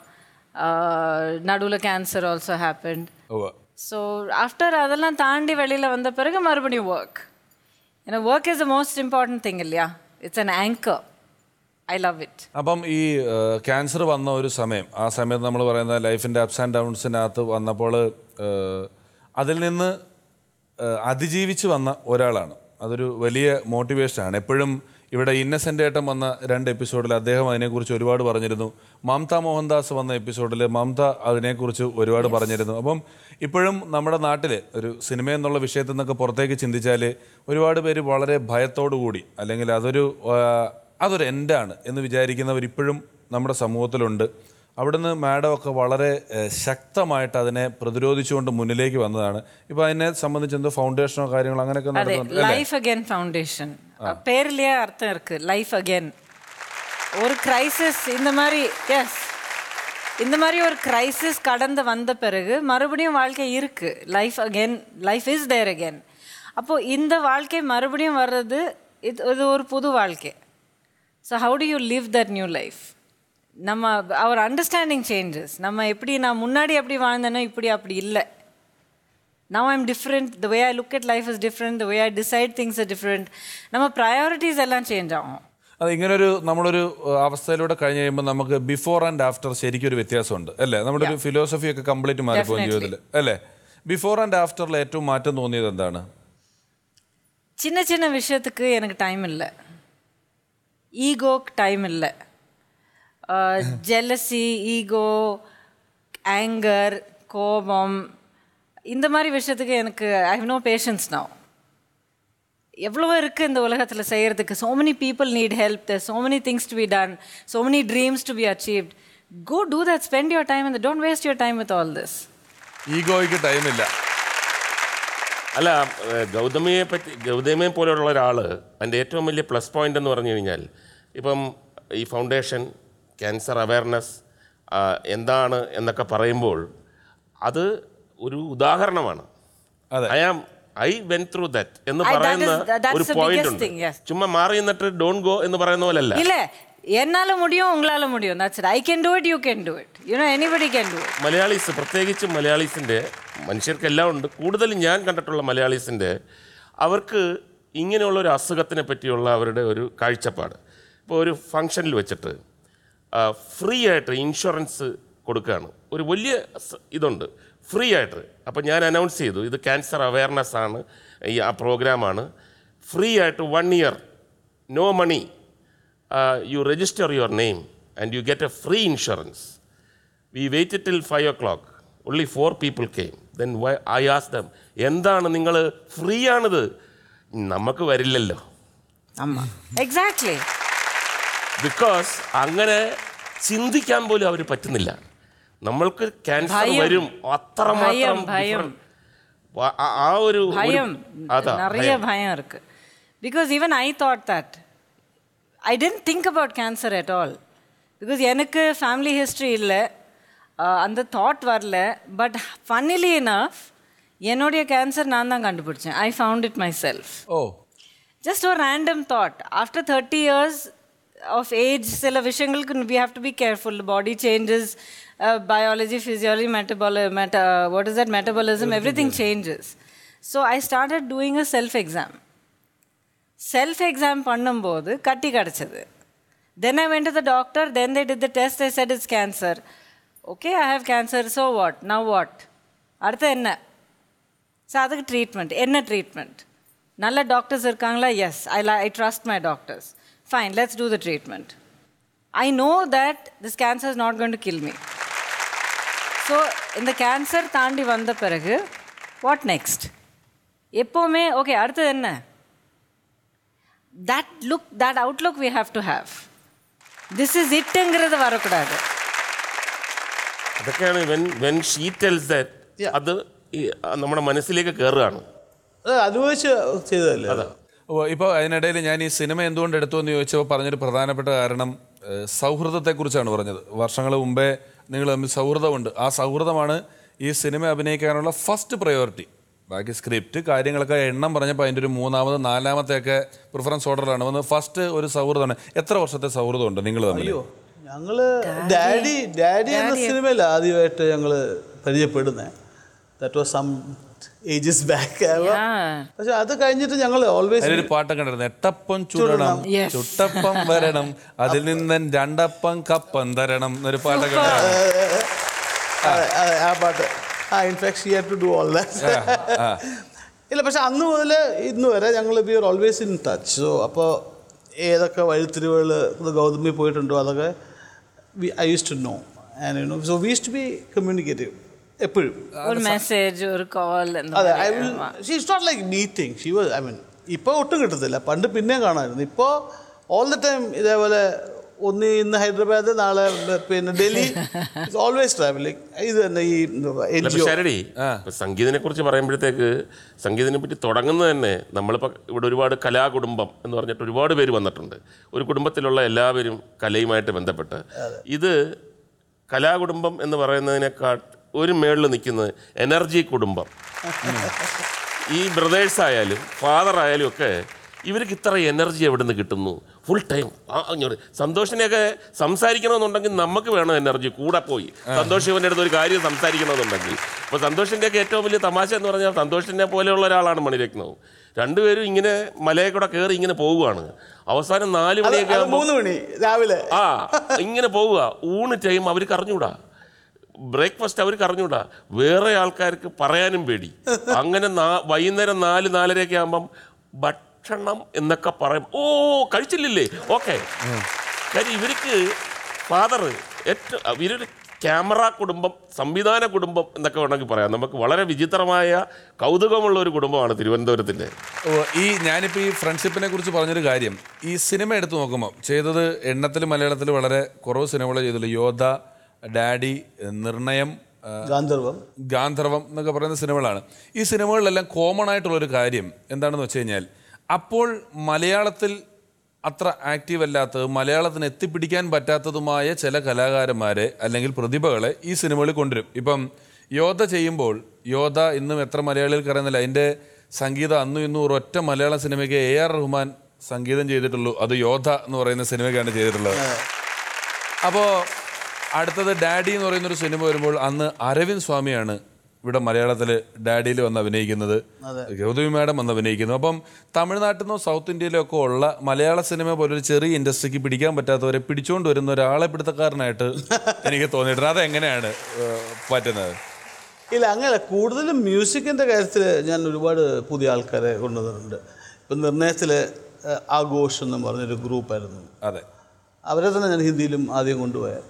நடுவில் cancer also happened. So after அதெல்லாம் தாண்டி வெளியில் வந்த பிறகு மறுபடியும் ஒர்க். ஏன்னா work is the most important thing இல்லையா? It's an anchor. I love it. അപ്പം ഈ ക്യാൻസർ വന്ന ഒരു സമയം, ആ സമയത്ത് നമ്മൾ പറയുന്ന ലൈഫിൻ്റെ അപ്സ് ആൻഡ് ഡൗൺസിനകത്ത് വന്നപ്പോൾ അതിൽ നിന്ന് അതിജീവിച്ച് വന്ന ഒരാളാണ്. അതൊരു വലിയ മോട്ടിവേഷനാണ്. എപ്പോഴും ഇവിടെ ഇന്നസെൻ്റ് ഏട്ടൻ വന്ന രണ്ട് എപ്പിസോഡിൽ അദ്ദേഹം അതിനെക്കുറിച്ച് ഒരുപാട് പറഞ്ഞിരുന്നു. മമത മോഹൻദാസ് വന്ന എപ്പിസോഡിൽ മമത അതിനെക്കുറിച്ച് ഒരുപാട് പറഞ്ഞിരുന്നു. അപ്പം ഇപ്പോഴും നമ്മുടെ നാട്ടിൽ ഒരു സിനിമ എന്നുള്ള വിഷയത്തിൽ നിന്നൊക്കെ പുറത്തേക്ക് ചിന്തിച്ചാൽ ഒരുപാട് പേര് വളരെ ഭയത്തോടു കൂടി അല്ലെങ്കിൽ അതൊരു അതൊരു എൻഡാണ് എന്ന് വിചാരിക്കുന്നവർ ഇപ്പോഴും നമ്മുടെ സമൂഹത്തിലുണ്ട്. അവിടുന്ന് മാഡം ഒക്കെ വളരെ ശക്തമായിട്ട് അതിനെ പ്രതിരോധിച്ചുകൊണ്ട് മുന്നിലേക്ക് വന്നതാണ്. ഇപ്പൊ അതിനെ സംബന്ധിച്ച് എന്തോ ഫൗണ്ടേഷനോ കാര്യങ്ങളോ അങ്ങനെയൊക്കെ ലൈഫ് അഗൈൻ ഫൗണ്ടേഷൻ പേരിலேயே அர்த்தம் இருக்கு. லைஃப் அகெயின் ஒரு கிரைசிஸ் இந்த மாதிரி எஸ் இந்த மாதிரி ஒரு கிரைசிஸ் கடந்து வந்த பிறகு மறுபடியும் வாழ்க்கை இருக்கு. Life again life is there again. அப்போ இந்த வாழ்க்கை மறுபடியும் வர்றது இது ஒரு புது வாழ்க்கை. So how do you live that new life? நம்ம அவர் அண்டர்ஸ்டாண்டிங் சேஞ்சஸ். நம்ம எப்படி நான் முன்னாடி எப்படி வாழ்ந்தேனோ இப்படி அப்படி இல்லை. Now I'm different. The way I look at life is different. The way I decide things are different. நம்ம ப்രയോറിറ്റീസ് എല്ലാം ചേഞ്ച് ആവും. അത് ഇങ്ങനൊരു നമ്മളൊരു അവസ്ഥയിലൂടെ കഴിഞ്ഞ് കഴിയുമ്പോൾ നമുക്ക് ബിഫോർ ആൻഡ് ആഫ്റ്റർ ശരിക്കും ഒരു വ്യത്യാസമുണ്ട് അല്ലേ? നമ്മുടെ ഒരു ഫിലോസഫി ഒക്കെ കംപ്ലീറ്റ് മാറിപ്പോകും ജീവിതത്തിൽ അല്ലേ? ബിഫോർ ആൻഡ് ആഫ്റ്ററിൽ ഏറ്റവും മാറ്റം തോന്നിയത് എന്താണ്? சின்ன சின்ன விஷயத்துக்கு எனக்கு டைம் இல்லை. ஈகோக்கு டைம் இல்லை. ஜெலசி, ஈகோ, ஆங்கர், கோபம், இந்த மாதிரி விஷயத்துக்கு எனக்கு I have no patience now. எவ்வளோ இருக்குது இந்த உலகத்தில் செய்கிறதுக்கு. So many people need help. There so many things to be done. So many dreams to be achieved. Go do that. Spend your time and don't waste your time with all this. ഈഗോയ്ക്ക് ടൈമില്ല. അല്ല, ഗൗതമിയെ പറ്റി ഗൗതമിയെ പോലെയുള്ള ഒരാൾ അതിൻ്റെ ഏറ്റവും വലിയ plus point എന്ന് പറഞ്ഞു കഴിഞ്ഞാൽ ഇപ്പം ഈ ഫൗണ്ടേഷൻ ക്യാൻസർ അവയർനെസ് എന്താണ് എന്നൊക്കെ പറയുമ്പോൾ അത് ഒരു ഉദാഹരണമാണ്. I am I went through that എന്ന് പറയുന്ന ഒരു പോയിന്റ് ഉണ്ട്. ചുമ്മാ മാറി നിന്നിട്ട് ഡോണ്ട് ഗോ എന്ന് പറയുന്ന പോലല്ല. ഇല്ല, എന്നാലും മുടിയും ഉങ്ങളാലും മുടിയും. That's it. I can do it, you can do it. You know anybody can do it. Malayalis, പ്രത്യേകിച്ച് മലയാളീസിൻ്റെ, മനുഷ്യർക്കെല്ലാം ഉണ്ട്, കൂടുതലും ഞാൻ കണ്ടിട്ടുള്ള മലയാളീസിൻ്റെ അവർക്ക് ഇങ്ങനെയുള്ളൊരു അസുഖത്തിനെ പറ്റിയുള്ള അവരുടെ ഒരു കാഴ്ചപ്പാട്. ഇപ്പോൾ ഒരു ഫങ്ഷനിൽ വെച്ചിട്ട് ഫ്രീ ആയിട്ട് ഇൻഷുറൻസ് കൊടുക്കുകയാണ്. ഒരു വലിയ ഇതുണ്ട് ഫ്രീ ആയിട്ട്. അപ്പോൾ ഞാൻ അനൗൺസ് ചെയ്തു ഇത് ക്യാൻസർ അവയർനെസ് ആണ്, ഈ ആ പ്രോഗ്രാമാണ്. ഫ്രീ ആയിട്ട് one year no money you register your name and you get a free insurance. We wait till five o'clock. only four people came. Then why, I asked them, എന്താണ് നിങ്ങൾ free ആണിത്? നമുക്ക് വരില്ലല്ലോ. Exactly. Because അങ്ങനെ ചിന്തിക്കാൻ പോലും അവർ പറ്റുന്നില്ല. നമ്മൾക്ക് ക്യാൻസർ വരും, അത്രമാത്രം ആ ഒരു ഭയം, நிறைய ഭയം இருக்கு. Because even I thought that. I didn't think about cancer at all. Because எனக்கு family history இல்லை, அந்த தாட் வரல. பட் ஃபன்னிலி இனஃப் என்னுடைய கேன்சர் நான் தான் கண்டுபிடிச்சேன். I found it myself. Oh, just ஒரு random thought. After thirty years of age சில விஷயங்களுக்கு we have to be careful. Body changes, biology, physiology, metabol- meta, what is that, metabolism, everything changes. So I started doing a self-exam. Self-exam பண்ணும்போது கட்டி கிடச்சது. Then I went to the doctor, then they did the test, they said it's cancer. Okay, I have cancer, so what? Now what? அடுத்து என்ன? So அதுக்கு treatment. என்ன treatment? நல்ல doctors இருக்காங்களா? Yes, I I trust my doctors. Fine, let's do the treatment. I know that this cancer is not going to kill me. So, இந்த cancer தாண்டி வந்த பிறகு வாட் நெக்ஸ்ட்? எப்போவுமே ஓகே அடுத்தது என்ன? That look, that outlook we have to have. This is இட்டுங்கிறது வரக்கூடாது. അതൊക്കെയാണ് when when she tells that അത് നമ്മുടെ മനസ്സിലേക്ക് കയറുകയാണ്. അനുഭവിച്ച് ചെയ്തതല്ലേ അതാ. ഓ, ഇപ്പോൾ അതിനിടയിൽ ഞാൻ ഈ സിനിമ എന്തുകൊണ്ട് എടുത്തു എന്ന് ചോദിച്ചപ്പോൾ പറഞ്ഞൊരു പ്രധാനപ്പെട്ട കാരണം സൗഹൃദത്തെക്കുറിച്ചാണ് പറഞ്ഞത്. വർഷങ്ങൾ മുമ്പേ നിങ്ങൾ തമ്മിൽ സൗഹൃദമുണ്ട്. ആ സൗഹൃദമാണ് ഈ സിനിമ അഭിനയിക്കാനുള്ള ഫസ്റ്റ് പ്രയോറിറ്റി. ബാക്കി സ്ക്രിപ്റ്റ് കാര്യങ്ങളൊക്കെ എണ്ണം പറഞ്ഞപ്പോൾ അതിൻ്റെ ഒരു മൂന്നാമത് നാലാമത്തെയൊക്കെ പ്രിഫറൻസ് ഓർഡറിലാണ് വന്ന്. ഫസ്റ്റ് ഒരു സൗഹൃദമാണ്. എത്ര വർഷത്തെ സൗഹൃദമുണ്ട് നിങ്ങൾ തമ്മിൽ? ഞങ്ങള് ഡാഡി ഡാഡി എന്ന സിനിമയിൽ ആദ്യമായിട്ട് ഞങ്ങൾ പരിചയപ്പെടുന്നത്. That was some ages back. പക്ഷെ അത് കഴിഞ്ഞിട്ട് ഞങ്ങൾ ഓൾവേസ് ഒരു പാട്ടൊക്കെ ഉണ്ടായിരുന്നു, എട്ടപ്പം ചുടണം ചുട്ടപ്പം വരണം അതിൽ നിന്ന് രണ്ടപ്പം കപ്പം തരണം എന്നൊരു പാട്ടൊക്കെ. ആ പാട്ട് ആ in fact she had to do all that. ഇല്ല, പക്ഷെ അന്ന് മുതൽ ഇന്ന് വരെ ഞങ്ങൾ we are always in touch. So അപ്പോൾ ഏതൊക്കെ വഴിത്തിരിവുകൾ ഗൗതമി പോയിട്ടുണ്ടോ അതൊക്കെ I use to know and you know so we use to be communicative എപ്പോഴും. ഒരു മെസ്സേജ് ഒരു കോൾ. അതെ, I will she is not like meeting she was I mean ഇപ്പോൾ ഒട്ടും കിട്ടത്തില്ല, പണ്ട് പിന്നെയും കാണാമായിരുന്നു. ഇപ്പോൾ ഓൾ ദ ടൈം ഇതേപോലെ ഒന്ന് ഇന്ന് ഹൈദരാബാദ് നാളെ പിന്നെ ഡൽഹി, ഓൾവേസ് ട്രാവലിംഗ്. ഇത് തന്നെ ഈ ശരടി സംഗീതനെ കുറിച്ച് പറയുമ്പോഴത്തേക്ക് സംഗീതത്തിനെ പറ്റി തുടങ്ങുന്നത് തന്നെ നമ്മളിപ്പോൾ ഇവിടെ ഒരുപാട് കലാകുടുംബം എന്ന് പറഞ്ഞിട്ട് ഒരുപാട് പേര് വന്നിട്ടുണ്ട്. ഒരു കുടുംബത്തിലുള്ള എല്ലാവരും കലയുമായിട്ട് ബന്ധപ്പെട്ട് ഇത് കലാകുടുംബം എന്ന് പറയുന്നതിനേക്കാൾ ഒരു മേളിൽ നിൽക്കുന്നത് എനർജി കുടുംബം. ഈ ബ്രദേഴ്സ് ആയാലും ഫാദർ ആയാലും ഒക്കെ ഇവർക്ക് ഇത്ര എനർജി എവിടെ നിന്ന് കിട്ടുന്നു? ഫുൾ ടൈം അങ്ങോട്ട് സന്തോഷിനെയൊക്കെ സംസാരിക്കണമെന്നുണ്ടെങ്കിൽ നമുക്ക് വേണം എനർജി. കൂടെ പോയി സന്തോഷിൻ്റെ അടുത്ത് ഒരു കാര്യം സംസാരിക്കണമെന്നുണ്ടെങ്കിൽ അപ്പോൾ സന്തോഷിൻ്റെയൊക്കെ ഏറ്റവും വലിയ തമാശ എന്ന് പറഞ്ഞാൽ സന്തോഷിനെ പോലെയുള്ള ഒരാളാണ് മണിരത്നവും. രണ്ടുപേരും ഇങ്ങനെ മലയെ കൂടെ കയറി ഇങ്ങനെ പോവുകയാണ്. അവസാനം നാല് മണിയൊക്കെ മൂന്ന് മണി രാവിലെ ആ ഇങ്ങനെ പോവുക. ഊണ് ടൈം അവർക്ക് അറിഞ്ഞൂടാ, ബ്രേക്ക്ഫാസ്റ്റ് അവർക്ക് അറിഞ്ഞൂടാ, വേറെ ആൾക്കാർക്ക് പറയാനും പേടി. അങ്ങനെ വൈകുന്നേരം നാല് നാലരയൊക്കെ ആകുമ്പം ഭക്ഷണം എന്നൊക്കെ പറയും. ഓ കഴിച്ചില്ലേ, ഓക്കെ. കാര്യം ഇവർക്ക് ഫാദർ ഏറ്റവും ഇവരൊരു ക്യാമറ കുടുംബം, സംവിധാന കുടുംബം എന്നൊക്കെ വേണമെങ്കിൽ പറയാം. നമുക്ക് വളരെ വിചിത്രമായ കൗതുകമുള്ള ഒരു കുടുംബമാണ് തിരുവനന്തപുരത്തിൻ്റെ. ഈ ഞാനിപ്പോൾ ഈ ഫ്രണ്ട്ഷിപ്പിനെ കുറിച്ച് പറഞ്ഞൊരു കാര്യം, ഈ സിനിമ എടുത്ത് നോക്കുമ്പോൾ ചെയ്തത് എണ്ണത്തിൽ മലയാളത്തിൽ വളരെ കുറവ് സിനിമകൾ ചെയ്തുള്ളൂ. യോദ്ധ, ഡാഡി, നിർണയം, ഗാന്ധർവം ഗാന്ധർവം എന്നൊക്കെ പറയുന്ന സിനിമകളാണ്. ഈ സിനിമകളിലെല്ലാം കോമൺ ആയിട്ടുള്ളൊരു കാര്യം എന്താണെന്ന് വെച്ച് കഴിഞ്ഞാൽ അപ്പോൾ മലയാളത്തിൽ അത്ര ആക്റ്റീവ് അല്ലാത്തത്, മലയാളത്തിന് എത്തിപ്പിടിക്കാൻ പറ്റാത്തതുമായ ചില കലാകാരന്മാരെ അല്ലെങ്കിൽ പ്രതിഭകളെ ഈ സിനിമകളിൽ കൊണ്ടുവരും. ഇപ്പം യോദ്ധ ചെയ്യുമ്പോൾ യോദ്ധ ഇന്നും എത്ര മലയാളികൾക്ക് അറിയുന്നില്ല. അതിൻ്റെ സംഗീതം അന്നും ഇന്നും ഒരൊറ്റ മലയാള സിനിമയ്ക്ക് എ ആർ റഹ്മാൻ സംഗീതം ചെയ്തിട്ടുള്ളൂ. അത് യോദ്ധ എന്ന് പറയുന്ന സിനിമയ്ക്കാണ് ചെയ്തിട്ടുള്ളത്. അപ്പോൾ അടുത്തത് ഡാഡി എന്ന് പറയുന്നൊരു സിനിമ വരുമ്പോൾ അന്ന് അരവിന്ദ് സ്വാമിയാണ് ഇവിടെ മലയാളത്തിൽ ഡാഡിയിൽ വന്ന് അഭിനയിക്കുന്നത്, ഗൗതമി മാഡം വന്ന് അഭിനയിക്കുന്നു. അപ്പം തമിഴ്നാട്ടിൽ നിന്നോ സൗത്ത് ഇന്ത്യയിലോ ഒക്കെ ഉള്ള മലയാള സിനിമ പോലൊരു ചെറിയ ഇൻഡസ്ട്രിക്ക് പിടിക്കാൻ പറ്റാത്തവരെ പിടിച്ചുകൊണ്ട് വരുന്ന ഒരാളെ പിടുത്തക്കാരനായിട്ട് എനിക്ക് തോന്നിയിട്ടുണ്ട്. അതെങ്ങനെയാണ് പറ്റുന്നത്? ഇല്ല, അങ്ങനെ കൂടുതലും മ്യൂസിക്കിൻ്റെ കാര്യത്തിൽ ഞാൻ ഒരുപാട് പുതിയ ആൾക്കാരെ കൊണ്ടുവന്നിട്ടുണ്ട്. ഇപ്പം നിർണയത്തിൽ ആഘോഷ് എന്ന് പറഞ്ഞൊരു ഗ്രൂപ്പായിരുന്നു. അതെ, അവരെ തന്നെ ഞാൻ ഹിന്ദിയിലും ആദ്യം കൊണ്ടുപോയത്.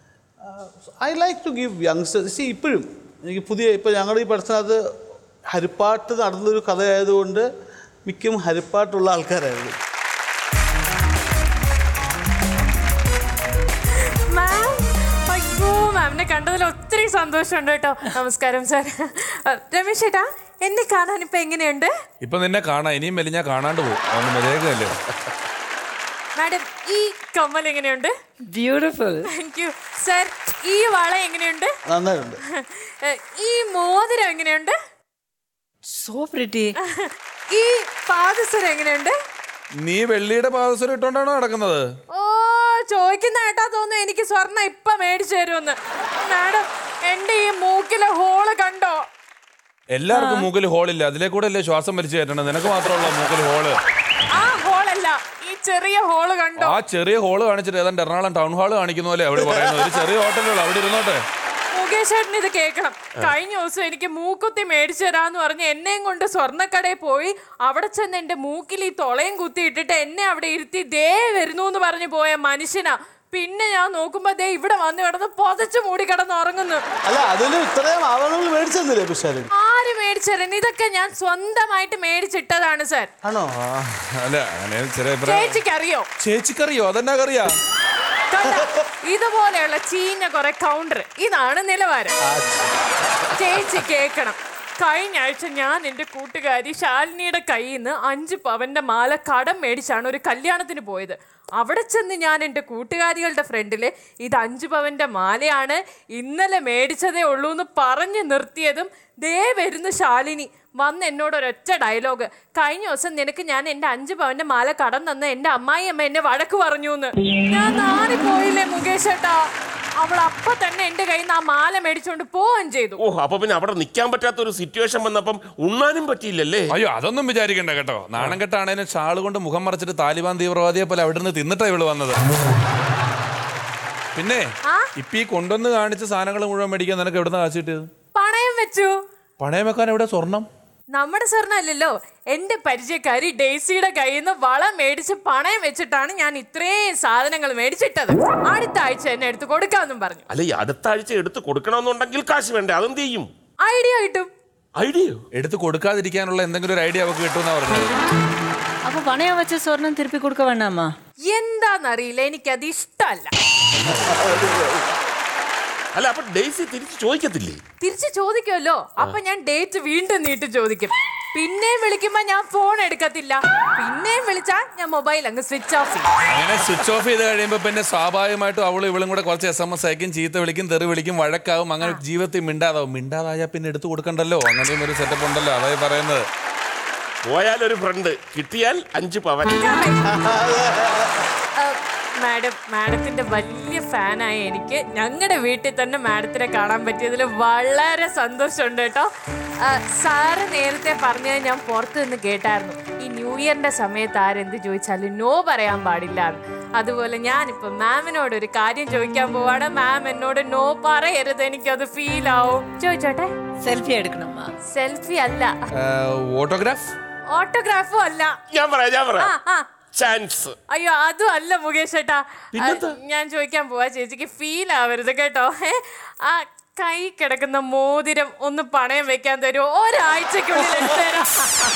I like to give youngsters. See ഇപ്പോഴും എനിക്ക് പുതിയ ഇപ്പോൾ ഞങ്ങളുടെ ഈ പഠിച്ചത് ഹരിപ്പാട്ട് നടന്നൊരു കഥയായതുകൊണ്ട് മിക്കും ഹരിപ്പാട്ടുള്ള ആൾക്കാരായിരുന്നു. മാമിനെ കണ്ടതിൽ ഒത്തിരി സന്തോഷമുണ്ട് കേട്ടോ. നമസ്കാരം സാർ. രമേശ് ചേട്ടാ, എന്നെ കാണാൻ ഇപ്പൊ എങ്ങനെയുണ്ട്? ഇപ്പൊ നിന്നെ കാണാൻ ഇനിയും വലിയ ഞാൻ കാണാണ്ട് പോകും. മര്യാദയല്ലേ മാഡം, ഈ കമ്മൽ എങ്ങനെയുണ്ട്? ബ്യൂട്ടിഫുൾ. Thank you sir. ഈ വള എങ്ങനെയുണ്ട്? നന്നായിട്ടുണ്ട്. ഈ മോതിരം എങ്ങനെയുണ്ട്? So pretty. ഈ പാദസരം എങ്ങനെയുണ്ട്? നീ വെള്ളിയുടെ പാദസരം ഇട്ടോണ്ടാണോ നടക്കുന്നത്? ഓ, ചോദിക്കുന്ന കേട്ടാ തോന്നുന്നു എനിക്ക് സ്വർണ്ണ ഇപ്പൊ മേടിച്ചു തരുമെന്ന്. മാഡം, എന്റെ ഈ മൂക്കിലെ ഹോള് കണ്ടോ? എല്ലാവർക്കും മൂക്കിൽ ഹോളില്ല, അതിലെ കൂടെ അല്ലേ ശ്വാസം വലിച്ചു കയറ്റണം. നിനക്ക് മാത്രമുള്ള മൂക്കിൽ ഹോള്. ആ ഹോളല്ല, ഈ ചെറിയ ഹോള് കണ്ടോ? ആ ചെറിയ ഹോള് കാണിച്ചിട്ട് ഏതാണ്ട് എറണാകുളം ടൗൺ ഹാള് കാണിക്കുന്ന പോലെ അവിടെ പറയുന്നത്. ഒരു ചെറിയ ഹോട്ടലുകൾ അവിടെ ഇരുന്നോട്ടെ. മുകേഷ് ചേട്ടൻ ഇത് കേൾക്കണം. കഴിഞ്ഞ ദിവസം എനിക്ക് മൂക്കുത്തി മേടിച്ചു തരാന്ന് പറഞ്ഞ് എന്നെയും കൊണ്ട് സ്വർണ്ണക്കടയിൽ പോയി അവിടെ ചെന്ന് എന്റെ മൂക്കിൽ ഈ തുളയും കുത്തി ഇട്ടിട്ട് എന്നെ അവിടെ ഇരുത്തി ദേ വരുന്നു എന്ന് പറഞ്ഞു പോയ മനുഷ്യനാ. പിന്നെ ഞാൻ നോക്കുമ്പോ ദേ ഇവിടെ വന്ന് കിടന്ന് പൊതച്ചു മൂടി കിടന്ന് ഉറങ്ങുന്നു. അല്ല, അതിന് ഇത്രയും ആവണങ്ങൾ മേടിച്ചെന്നില്ലേ പിഷാരൻ? ആര് മേടിച്ചരൻ? ഇതൊക്കെ ഞാൻ സ്വന്തമായിട്ട് മേടിച്ചിട്ടതാണ് സാർ. ആണോ? അല്ല, ചേച്ചിക്ക് അറിയോ? ചേച്ചിക്കറിയോ? അതെന്നാ കറിയാ? ഇതുപോലെയുള്ള ചീഞ്ഞ കുറെ കൗണ്ടർ, ഇതാണ് നിലവാരം. ചേച്ചി കേക്കണം. കഴിഞ്ഞ ആഴ്ച ഞാൻ എൻ്റെ കൂട്ടുകാരി ശാലിനിയുടെ കയ്യിൽ നിന്ന് അഞ്ച് പവന്റെ മാല കടം മേടിച്ചാണ് ഒരു കല്യാണത്തിന് പോയത്. അവിടെ ചെന്ന് ഞാൻ എൻ്റെ കൂട്ടുകാരികളുടെ ഫ്രണ്ടില് ഇത് അഞ്ച് പവന്റെ മാലയാണ്, ഇന്നലെ മേടിച്ചതേ ഉള്ളൂ എന്ന് പറഞ്ഞു നിർത്തിയതും ദേ വരുന്ന ശാലിനി വന്ന് എന്നോട് ഒരൊറ്റ ഡയലോഗ്, കഴിഞ്ഞ ദിവസം നിനക്ക് ഞാൻ എൻ്റെ അഞ്ച് പവന്റെ മാല കടം തന്ന എൻ്റെ അമ്മായി അമ്മ എന്നെ വഴക്ക് പറഞ്ഞു എന്ന്. ഞാൻ നാറി പോയില്ലേ മുകേഷ് ഏട്ടാ. അവൾ അപ്പൊ തന്നെ എന്റെ കയ്യിൽ നിന്ന് ആ മാല മേടിച്ചോണ്ട് പോവുകയും ചെയ്തു. ഓ, അപ്പൊ പിന്നെ അവിടെ നിൽക്കാൻ പറ്റാത്ത ഒരു സിറ്റുവേഷൻ വന്നപ്പം ഉണ്ണാനും പറ്റിയില്ലല്ലേ? അയ്യോ, അതൊന്നും വിചാരിക്കണ്ട കേട്ടോ. നാണം കെട്ടാണേലും ഷാള് കൊണ്ട് മുഖം മറച്ചിട്ട് താലിബാൻ തീവ്രവാദിയെ പോലെ അവിടെ നിന്ന് തിന്നിട്ടാ ഇവള് വന്നത്. പിന്നെ ഇപ്പൊ ഈ കൊണ്ടുവന്ന് കാണിച്ച സാധനങ്ങൾ മുഴുവൻ മേടിക്കാൻ നിനക്ക് എവിടെ നിന്ന് കാശ് കിട്ടിയത്? പണയം വെച്ചു. പണയം വെക്കാൻ എവിടെ സ്വർണം? നമ്മുടെ സ്വർണ്ണല്ലോ, എന്റെ പരിചയക്കാരി ഡെയ്സിയുടെ കയ്യിൽ നിന്ന് വളം മേടിച്ച് പണയം വെച്ചിട്ടാണ് ഞാൻ ഇത്രയും സാധനങ്ങൾ മേടിച്ചിട്ടത്. അടുത്ത ആഴ്ച എന്നെ എടുത്ത് കൊടുക്കാമെന്നും പറഞ്ഞു. അല്ല, ഈ അടുത്ത ആഴ്ച എടുത്ത് കൊടുക്കണമെന്നുണ്ടെങ്കിൽ കാശ് വേണ്ടേ? അതെന്ത് ചെയ്യും? ഐഡിയ കിട്ടും. ഐഡിയ എടുത്ത് കൊടുക്കാതിരിക്കാനുള്ള എന്തെങ്കിലും ഒരു ഐഡിയ അവർക്ക് കിട്ടുമെന്നാ പറഞ്ഞത്. അപ്പൊ പണയം വെച്ച സ്വർണം തിരുപ്പി കൊടുക്ക വേണ്ടാമ? എന്താന്നറിയില്ല, എനിക്കത് ഇഷ്ടമല്ല. അല്ല, അപ്പൊ ഡെയ്സി തിരിച്ചു ചോദിക്കത്തില്ലേ? തിരിച്ചു ചോദിക്കുമല്ലോ. അപ്പൊ ഞാൻ ഡേറ്റ് വീണ്ടും നീട്ടി ചോദിക്കും. പിന്നെയും വിളിക്കുമ്പോ ഞാൻ ഫോൺ എടുക്കത്തില്ല. പിന്നെയും വിളിച്ചാൽ ഞാൻ മൊബൈൽ അങ്ങ് സ്വിച്ച് ഓഫ് ചെയ്യും. അങ്ങനെ സ്വിച്ച് ഓഫ് ചെയ്ത് കഴിയുമ്പോ പിന്നെ സ്വാഭാവികമായിട്ടും അവളും ഇവളും കൂടെ കുറച്ച് എസ് എം എസ് അയക്കും, ചീത്ത വിളിക്കും, തെറി വിളിക്കും, വഴക്കാവും. അങ്ങനെ ജീവിതത്തിൽ മിണ്ടാതാവും. മിണ്ടാതായാൽ പിന്നെ എടുത്തു കൊടുക്കണ്ടല്ലോ. അങ്ങനെയും ഒരു സെറ്റപ്പ് ഉണ്ടല്ലോ, അതായി പറയുന്നത്. പോയാലൊരു ഫ്രണ്ട്, കിട്ടിയാൽ അഞ്ച് പവൻ. മാഡം, മാഡത്തിന്റെ വലിയ ഫാനായ എനിക്ക് ഞങ്ങളുടെ വീട്ടിൽ തന്നെ മാഡത്തിനെ കാണാൻ പറ്റിയതിൽ വളരെ സന്തോഷമുണ്ട് കേട്ടോ. സാറ് നേരത്തെ പറഞ്ഞത് ഞാൻ പുറത്തു നിന്ന് കേട്ടായിരുന്നു. ഈ ന്യൂ ഇയറിന്റെ സമയത്ത് ആരെന്ത് ചോദിച്ചാലും നോ പറയാൻ പാടില്ല. അതുപോലെ ഞാനിപ്പോ മാമിനോട് ഒരു കാര്യം ചോദിക്കാൻ പോവാണ്. മാം എന്നോട് നോ പറയരുത്, എനിക്കത് ഫീൽ ആവും. ചോദിച്ചോട്ടെ? സെൽഫി എടുക്കണം. സെൽഫി അല്ല, ഓട്ടോഗ്രാഫ്. ഓട്ടോഗ്രാഫും അല്ല. ഞാൻ പറയാം ഞാൻ പറയാം ചാൻസ്. അയ്യോ, അതും അല്ല മുകേഷ് ഏട്ടാ. ഞാൻ ചോദിക്കാൻ പോവാ, ചേച്ചിക്ക് ഫീൽ ആവരുത് കേട്ടോ. ആ കൈ കിടക്കുന്ന മോതിരം ഒന്ന് പണയം വെക്കാൻ തരുമോ? ഒരാഴ്ചക്കുള്ളിൽ എടുത്തുതരാം.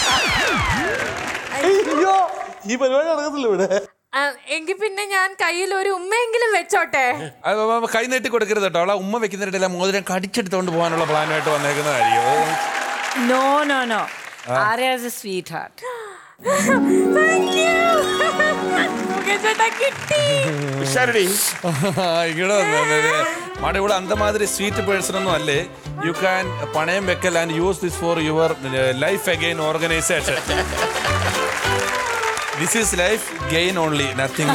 ഈ പരിപാടി നടക്കത്തില്ല ഇവിടെ. എങ്കിൽ പിന്നെ ഞാൻ കയ്യിൽ ഒരു ഉമ്മയെങ്കിലും വെച്ചോട്ടെ. കൈ നീട്ടി കൊടുക്കരുത് കേട്ടോ. അവളെ ഉമ്മ വെക്കുന്നിടയില്ല മോതിരം കടിച്ചെടുത്തോണ്ട് പോകാനുള്ള പ്ലാനുമായിട്ട് വന്നേക്കുന്നതായിരിക്കും. No no no, Arya is a sweetheart. ഇവിടെ അന്തമാതിരി സ്വീറ്റ് പേഴ്സൺ ഒന്നും അല്ലേ. യു ക്യാൻ പണയം വെക്കൽ and use this for your life again organisation. This is life gain only, nothing.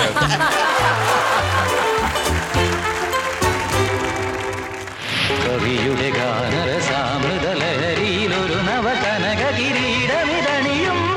കവിയുടെ ഗാനരസാമൃതലഹരിയിലൊരു നവകനക കിരീടമിതണിയുമ്പോ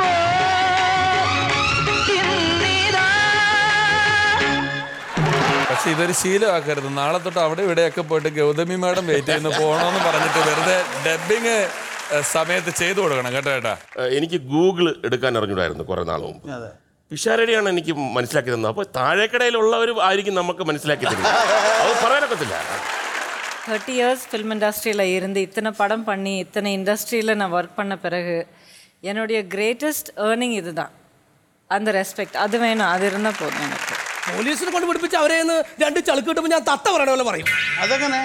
പക്ഷെ ഇതൊരു ശീലമാക്കരുത്. നാളെ തൊട്ട് അവിടെ ഇവിടെയൊക്കെ പോയിട്ട് ഗൗതമി മാഡം വെയിറ്റ് ചെയ്യുന്നു പോകണമെന്ന് പറഞ്ഞിട്ട് വെറുതെ ഡബിങ് സമയത്ത് ചെയ്തു കൊടുക്കണം കേട്ടോ. ഏട്ടാ, എനിക്ക് ഗൂഗിൾ എടുക്കാൻ അറിഞ്ഞൂടായിരുന്നു കുറെ നാൾ മുമ്പ്. പിഷാരടിയാണ് എനിക്ക് മനസ്സിലാക്കി തന്നത്. അപ്പോൾ താഴേക്കടയിലുള്ളവർ ആയിരിക്കും നമുക്ക് മനസ്സിലാക്കി തരുന്നത്. അത് പറയാനൊക്കത്തില്ല. தேர்ட்டி இயர்ஸ் ஃபில்ம் இண்டஸ்ட்ரியில் இருந்து இத்தனை படம் பண்ணி இத்தனை இண்டஸ்ட்ரியில் நான் ஒர்க் பண்ண பிறகு என்னுடைய கிரேட்டஸ்ட் ஏர்னிங் இது தான். அந்த ரெஸ்பெக்ட் அது வேணும், அது இருந்தால் போதும் எனக்கு. പോലീസിനെ കൊണ്ട് പിടിപ്പിച്ച് അവരെ രണ്ട് ചളുക്ക് കിട്ടുമ്പോൾ ഞാൻ തത്ത പറയണ പോലെ പറയും. അതെങ്ങനെ?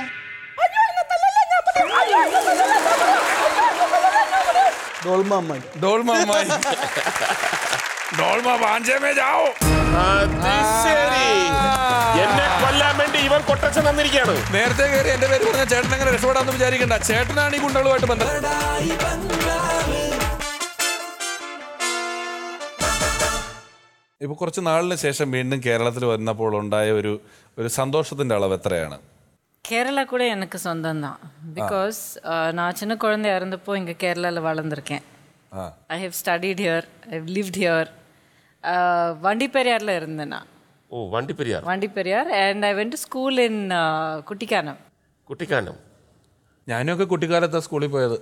എന്നെ കൊല്ലാൻ വേണ്ടി ഇവർ കൊട്ടേഷൻ തന്നിരിക്കുകയാണ്. നേരത്തെ കയറി എന്റെ പേര് പറഞ്ഞ ചേട്ടൻ അങ്ങനെ രക്ഷപ്പെടാന്ന് വിചാരിക്കണ്ട. ചേട്ടനാണ് ഈ ഗുണ്ടകളുമായിട്ട് ബന്ധം. ഇപ്പൊ കുറച്ച് നാളിന് ശേഷം വീണ്ടും കേരളത്തിൽ വന്നപ്പോൾ ഉണ്ടായ ഒരു ഒരു സന്തോഷത്തിന്റെ അളവ് എത്രയാണ്? கேரளா கூட எனக்கு சொந்தம் தான். பிகாஸ் நான் சின்ன குழந்தையா இருந்தப்போ இங்கே கேரளாவில் வளர்ந்துருக்கேன். I have studied here, I have lived here. വണ്ടിപ്പെരിയാറിൽ ഇരുന്നேன் நான். Oh, Vandiperiyar. Vandiperiyar and I went to school in Kuttikkanam. Kuttikkanam. ഞാനൊക്കെ കുട്ടിക്കാലത്താണ് സ്കൂളിൽ പോയത്.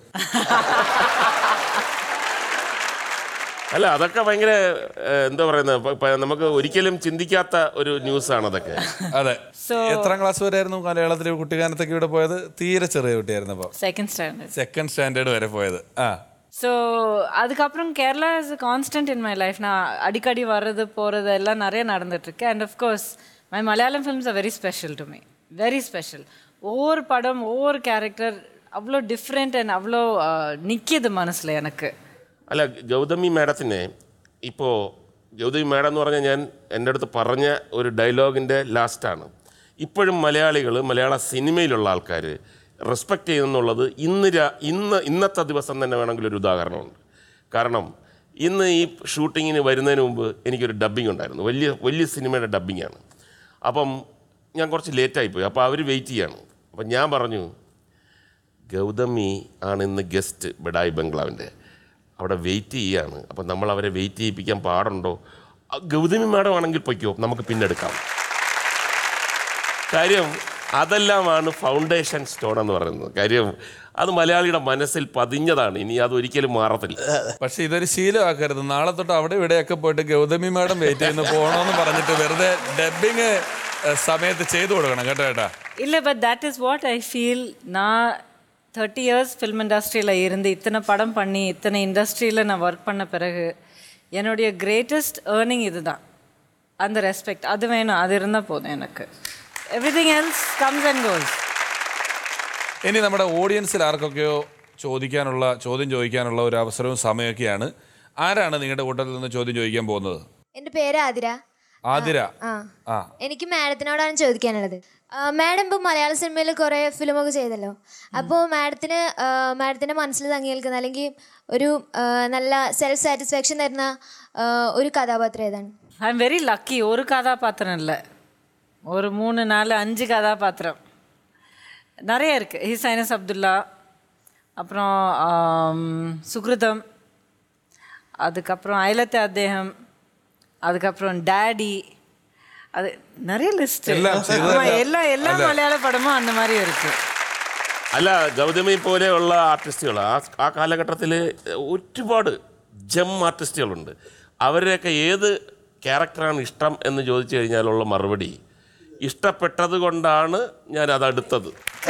അല്ല, അതൊക്കെ ഭയങ്കര എന്താ പറയുന്നത്, നമുക്ക് ഒരിക്കലും ചിന്തിക്കാത്ത ഒരു ന്യൂസാണ് അതൊക്കെ. അതെ. എത്രാം ക്ലാസ് വരെ ആയിരുന്നു മലയാളത്തിൽ കുട്ടിക്കാനത്തൊക്കെ ഇവിടെ പോയത്? തീരെ ചെറിയ കുട്ടിയായിരുന്നപ്പോൾ സെക്കൻഡ് സ്റ്റാൻഡേർഡ് സെക്കൻഡ് സ്റ്റാൻഡേർഡ് വരെ போயது. ஆ ஸோ அதுக்கப்புறம் Kerala is constant in my life. நான் அடிக்கடி வர்றது போகிறது எல்லாம் நிறைய நடந்துட்டுருக்கு. And of course my Malayalam films are very special to me, very special. ஒவ்வொரு படம் ஒவ்வொரு கேரக்டர் அவ்வளோ டிஃப்ரெண்ட் அண்ட் அவ்வளோ நிற்கிது மனசில் எனக்கு. അല്ല, ഗൗതമി മാഡത്തിനെ ഇപ്പോൾ ഗൗതമി മാഡം എന്ന് പറഞ്ഞാൽ ഞാൻ എൻ്റെ അടുത്ത് പറഞ്ഞ ഒരു ഡയലോഗിൻ്റെ ലാസ്റ്റാണ്. ഇപ്പോഴും മലയാളികൾ, മലയാള സിനിമയിലുള്ള ആൾക്കാർ റെസ്പെക്റ്റ് ചെയ്യുന്നുള്ളത് ഇന്ന് ഇന്ന് ഇന്നത്തെ ദിവസം തന്നെ വേണമെങ്കിൽ ഒരു ഉദാഹരണമുണ്ട്. കാരണം ഇന്ന് ഈ ഷൂട്ടിങ്ങിന് വരുന്നതിന് മുമ്പ് എനിക്കൊരു ഡബ്ബിംഗ് ഉണ്ടായിരുന്നു. വലിയ വലിയ സിനിമയുടെ ഡബ്ബിങ്ങാണ്. അപ്പം ഞാൻ കുറച്ച് ലേറ്റായിപ്പോയി. അപ്പോൾ അവർ വെയിറ്റ് ചെയ്യാണ്. അപ്പം ഞാൻ പറഞ്ഞു, ഗൗതമി ആണ് ഇന്ന് ഗസ്റ്റ് ബഡായി ബംഗ്ലാവിൻ്റെ, അവിടെ വെയിറ്റ് ചെയ്യുകയാണ്. അപ്പം നമ്മൾ അവരെ വെയിറ്റ് ചെയ്യിപ്പിക്കാൻ പാടുണ്ടോ? ഗൗതമി മാഡം ആണെങ്കിൽ പൊയ്ക്കോ, നമുക്ക് പിന്നെടുക്കാം. കാര്യം അതെല്ലാമാണ് ഫൗണ്ടേഷൻ സ്റ്റോൺ എന്ന് പറയുന്നത്. കാര്യം അത് മലയാളിയുടെ മനസ്സിൽ പതിഞ്ഞതാണ്, ഇനി അത് ഒരിക്കലും മാറത്തില്ല. പക്ഷെ ഇതൊരു ശീലമാക്കരുത്. നാളെ തൊട്ട് അവിടെ ഇവിടെയൊക്കെ പോയിട്ട് ഗൗതമി മാഡം വെയിറ്റ് ചെയ്യുന്നു പോകണമെന്ന് പറഞ്ഞിട്ട് വെറുതെ ഡബിങ് സമയത്ത് ചെയ്തു കൊടുക്കണം കേട്ടോ ഏട്ടാ. இல்லை, but that is what I feel. நான் தேர்ட்டி இயர்ஸ் ஃபில்ம் இண்டஸ்ட்ரியில் இருந்து இத்தனை படம் பண்ணி இத்தனை இண்டஸ்ட்ரியில் நான் ஒர்க் பண்ண பிறகு என்னுடைய கிரேட்டஸ்ட் ஏர்னிங் இது தான். அந்த ரெஸ்பெக்ட் அது வேணும், அது இருந்தால் போதும் எனக்கு. Everything else comes and goes. ഇനി നമ്മുടെ ഓഡിയൻസിൽ ആർക്കൊക്കെയോ ചോദിക്കാനുള്ള ചോദ്യം ചോദിക്കാനുള്ള ഒരു അവസരവും സമയമൊക്കെയാണ്. ആരാണ് നിങ്ങളുടെ കൂട്ടത്തിൽ നിന്ന് ചോദ്യം ചോദിക്കാൻ പോകുന്നത്? എൻ്റെ പേര് ആതിര. ആതിര, ആ എനിക്ക് മാഡത്തിനോടാണ് ചോദിക്കാനുള്ളത്. മാഡം ഇപ്പോൾ മലയാള സിനിമയിൽ കുറേ ഫിലിമൊക്കെ ചെയ്തല്ലോ. അപ്പോൾ മാഡത്തിന് മാഡത്തിൻ്റെ മനസ്സിൽ തങ്ങി നിൽക്കുന്ന അല്ലെങ്കിൽ ഒരു നല്ല സെൽഫ് സാറ്റിസ്ഫാക്ഷൻ തരുന്ന ഒരു കഥാപാത്രം ഏതാണ്? I am very lucky. ഒരു കഥാപാത്രം இல்லை, ஒரு மூணு நாலு அஞ்சு கதாபாத்திரம் நிறைய இருக்குது. ஹிசைனஸ் அப்துல்லா, அப்புறம் சுக்ருதம், அதுக்கப்புறம் ஐலத்தே அத்தேகம், அதுக்கப்புறம் டேடி, அது நிறைய லிஸ்ட். எல்லா എല്ലാ മലയാള പടമും அந்த மாதிரி இருக்குது. അല്ല, ഗൗതമി പോലെയുള്ള ആർട്ടിസ്റ്റുകൾ ആ ആ കാലഘട്ടത്തിൽ ഒരുപാട് ജം ആർട്ടിസ്റ്റുകളുണ്ട്. അവരുടെയൊക്കെ ഏത് ക്യാരക്ടറാണ് ഇഷ്ടം എന്ന് ചോദിച്ചു കഴിഞ്ഞാലുള്ള മറുപടി ഇഷ്ടപ്പെട്ടത് കൊണ്ടാണ് ഞാൻ അതെടുത്തത്.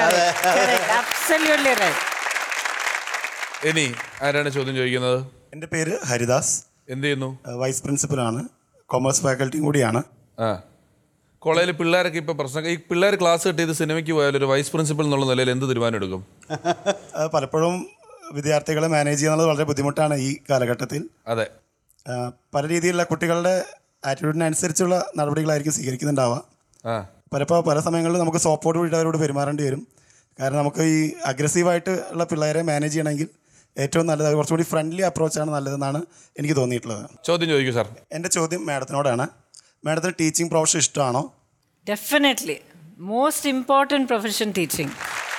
ഇനി ആരാണ് ചോദ്യം ചോദിക്കുന്നത്? എൻ്റെ പേര് ഹരിദാസ്. എന്ത് ചെയ്യുന്നു? വൈസ് പ്രിൻസിപ്പലാണ്, കൊമേഴ്സ് ഫാക്കൽറ്റിയും കൂടിയാണ്. ആ, കോളേജിൽ പിള്ളേരൊക്കെ ഇപ്പോൾ പ്രശ്നം, ഈ പിള്ളേർ ക്ലാസ് കിട്ടിയത് സിനിമയ്ക്ക് പോയാൽ ഒരു വൈസ് പ്രിൻസിപ്പൽ എന്നുള്ള നിലയിൽ എന്ത് തീരുമാനം എടുക്കും? പലപ്പോഴും വിദ്യാർത്ഥികളെ മാനേജ് ചെയ്യുന്നത് വളരെ ബുദ്ധിമുട്ടാണ് ഈ കാലഘട്ടത്തിൽ. അതെ, പല രീതിയിലുള്ള കുട്ടികളുടെ ആറ്റിറ്റ്യൂഡിനനുസരിച്ചുള്ള നടപടികളായിരിക്കും സ്വീകരിക്കുന്നുണ്ടാവുക. പലപ്പോൾ പല സമയങ്ങളിൽ നമുക്ക് സോപ്പോട് കൂടി അവരോട് പെരുമാറേണ്ടി വരും. കാരണം നമുക്ക് ഈ അഗ്രസീവായിട്ട് ഉള്ള പിള്ളേരെ മാനേജ് ചെയ്യണമെങ്കിൽ ഏറ്റവും നല്ലത് കുറച്ചുകൂടി ഫ്രണ്ട്ലി അപ്രോച്ചാണ് നല്ലതെന്നാണ് എനിക്ക് തോന്നിയിട്ടുള്ളത്. ചോദ്യം ചോദിക്കൂ സാർ. എൻ്റെ ചോദ്യം മാഡത്തിനോടാണ്. മാഡത്തിന് ടീച്ചിങ് പ്രൊഫഷൻ ഇഷ്ടമാണോ? Definitely. Most important profession teaching.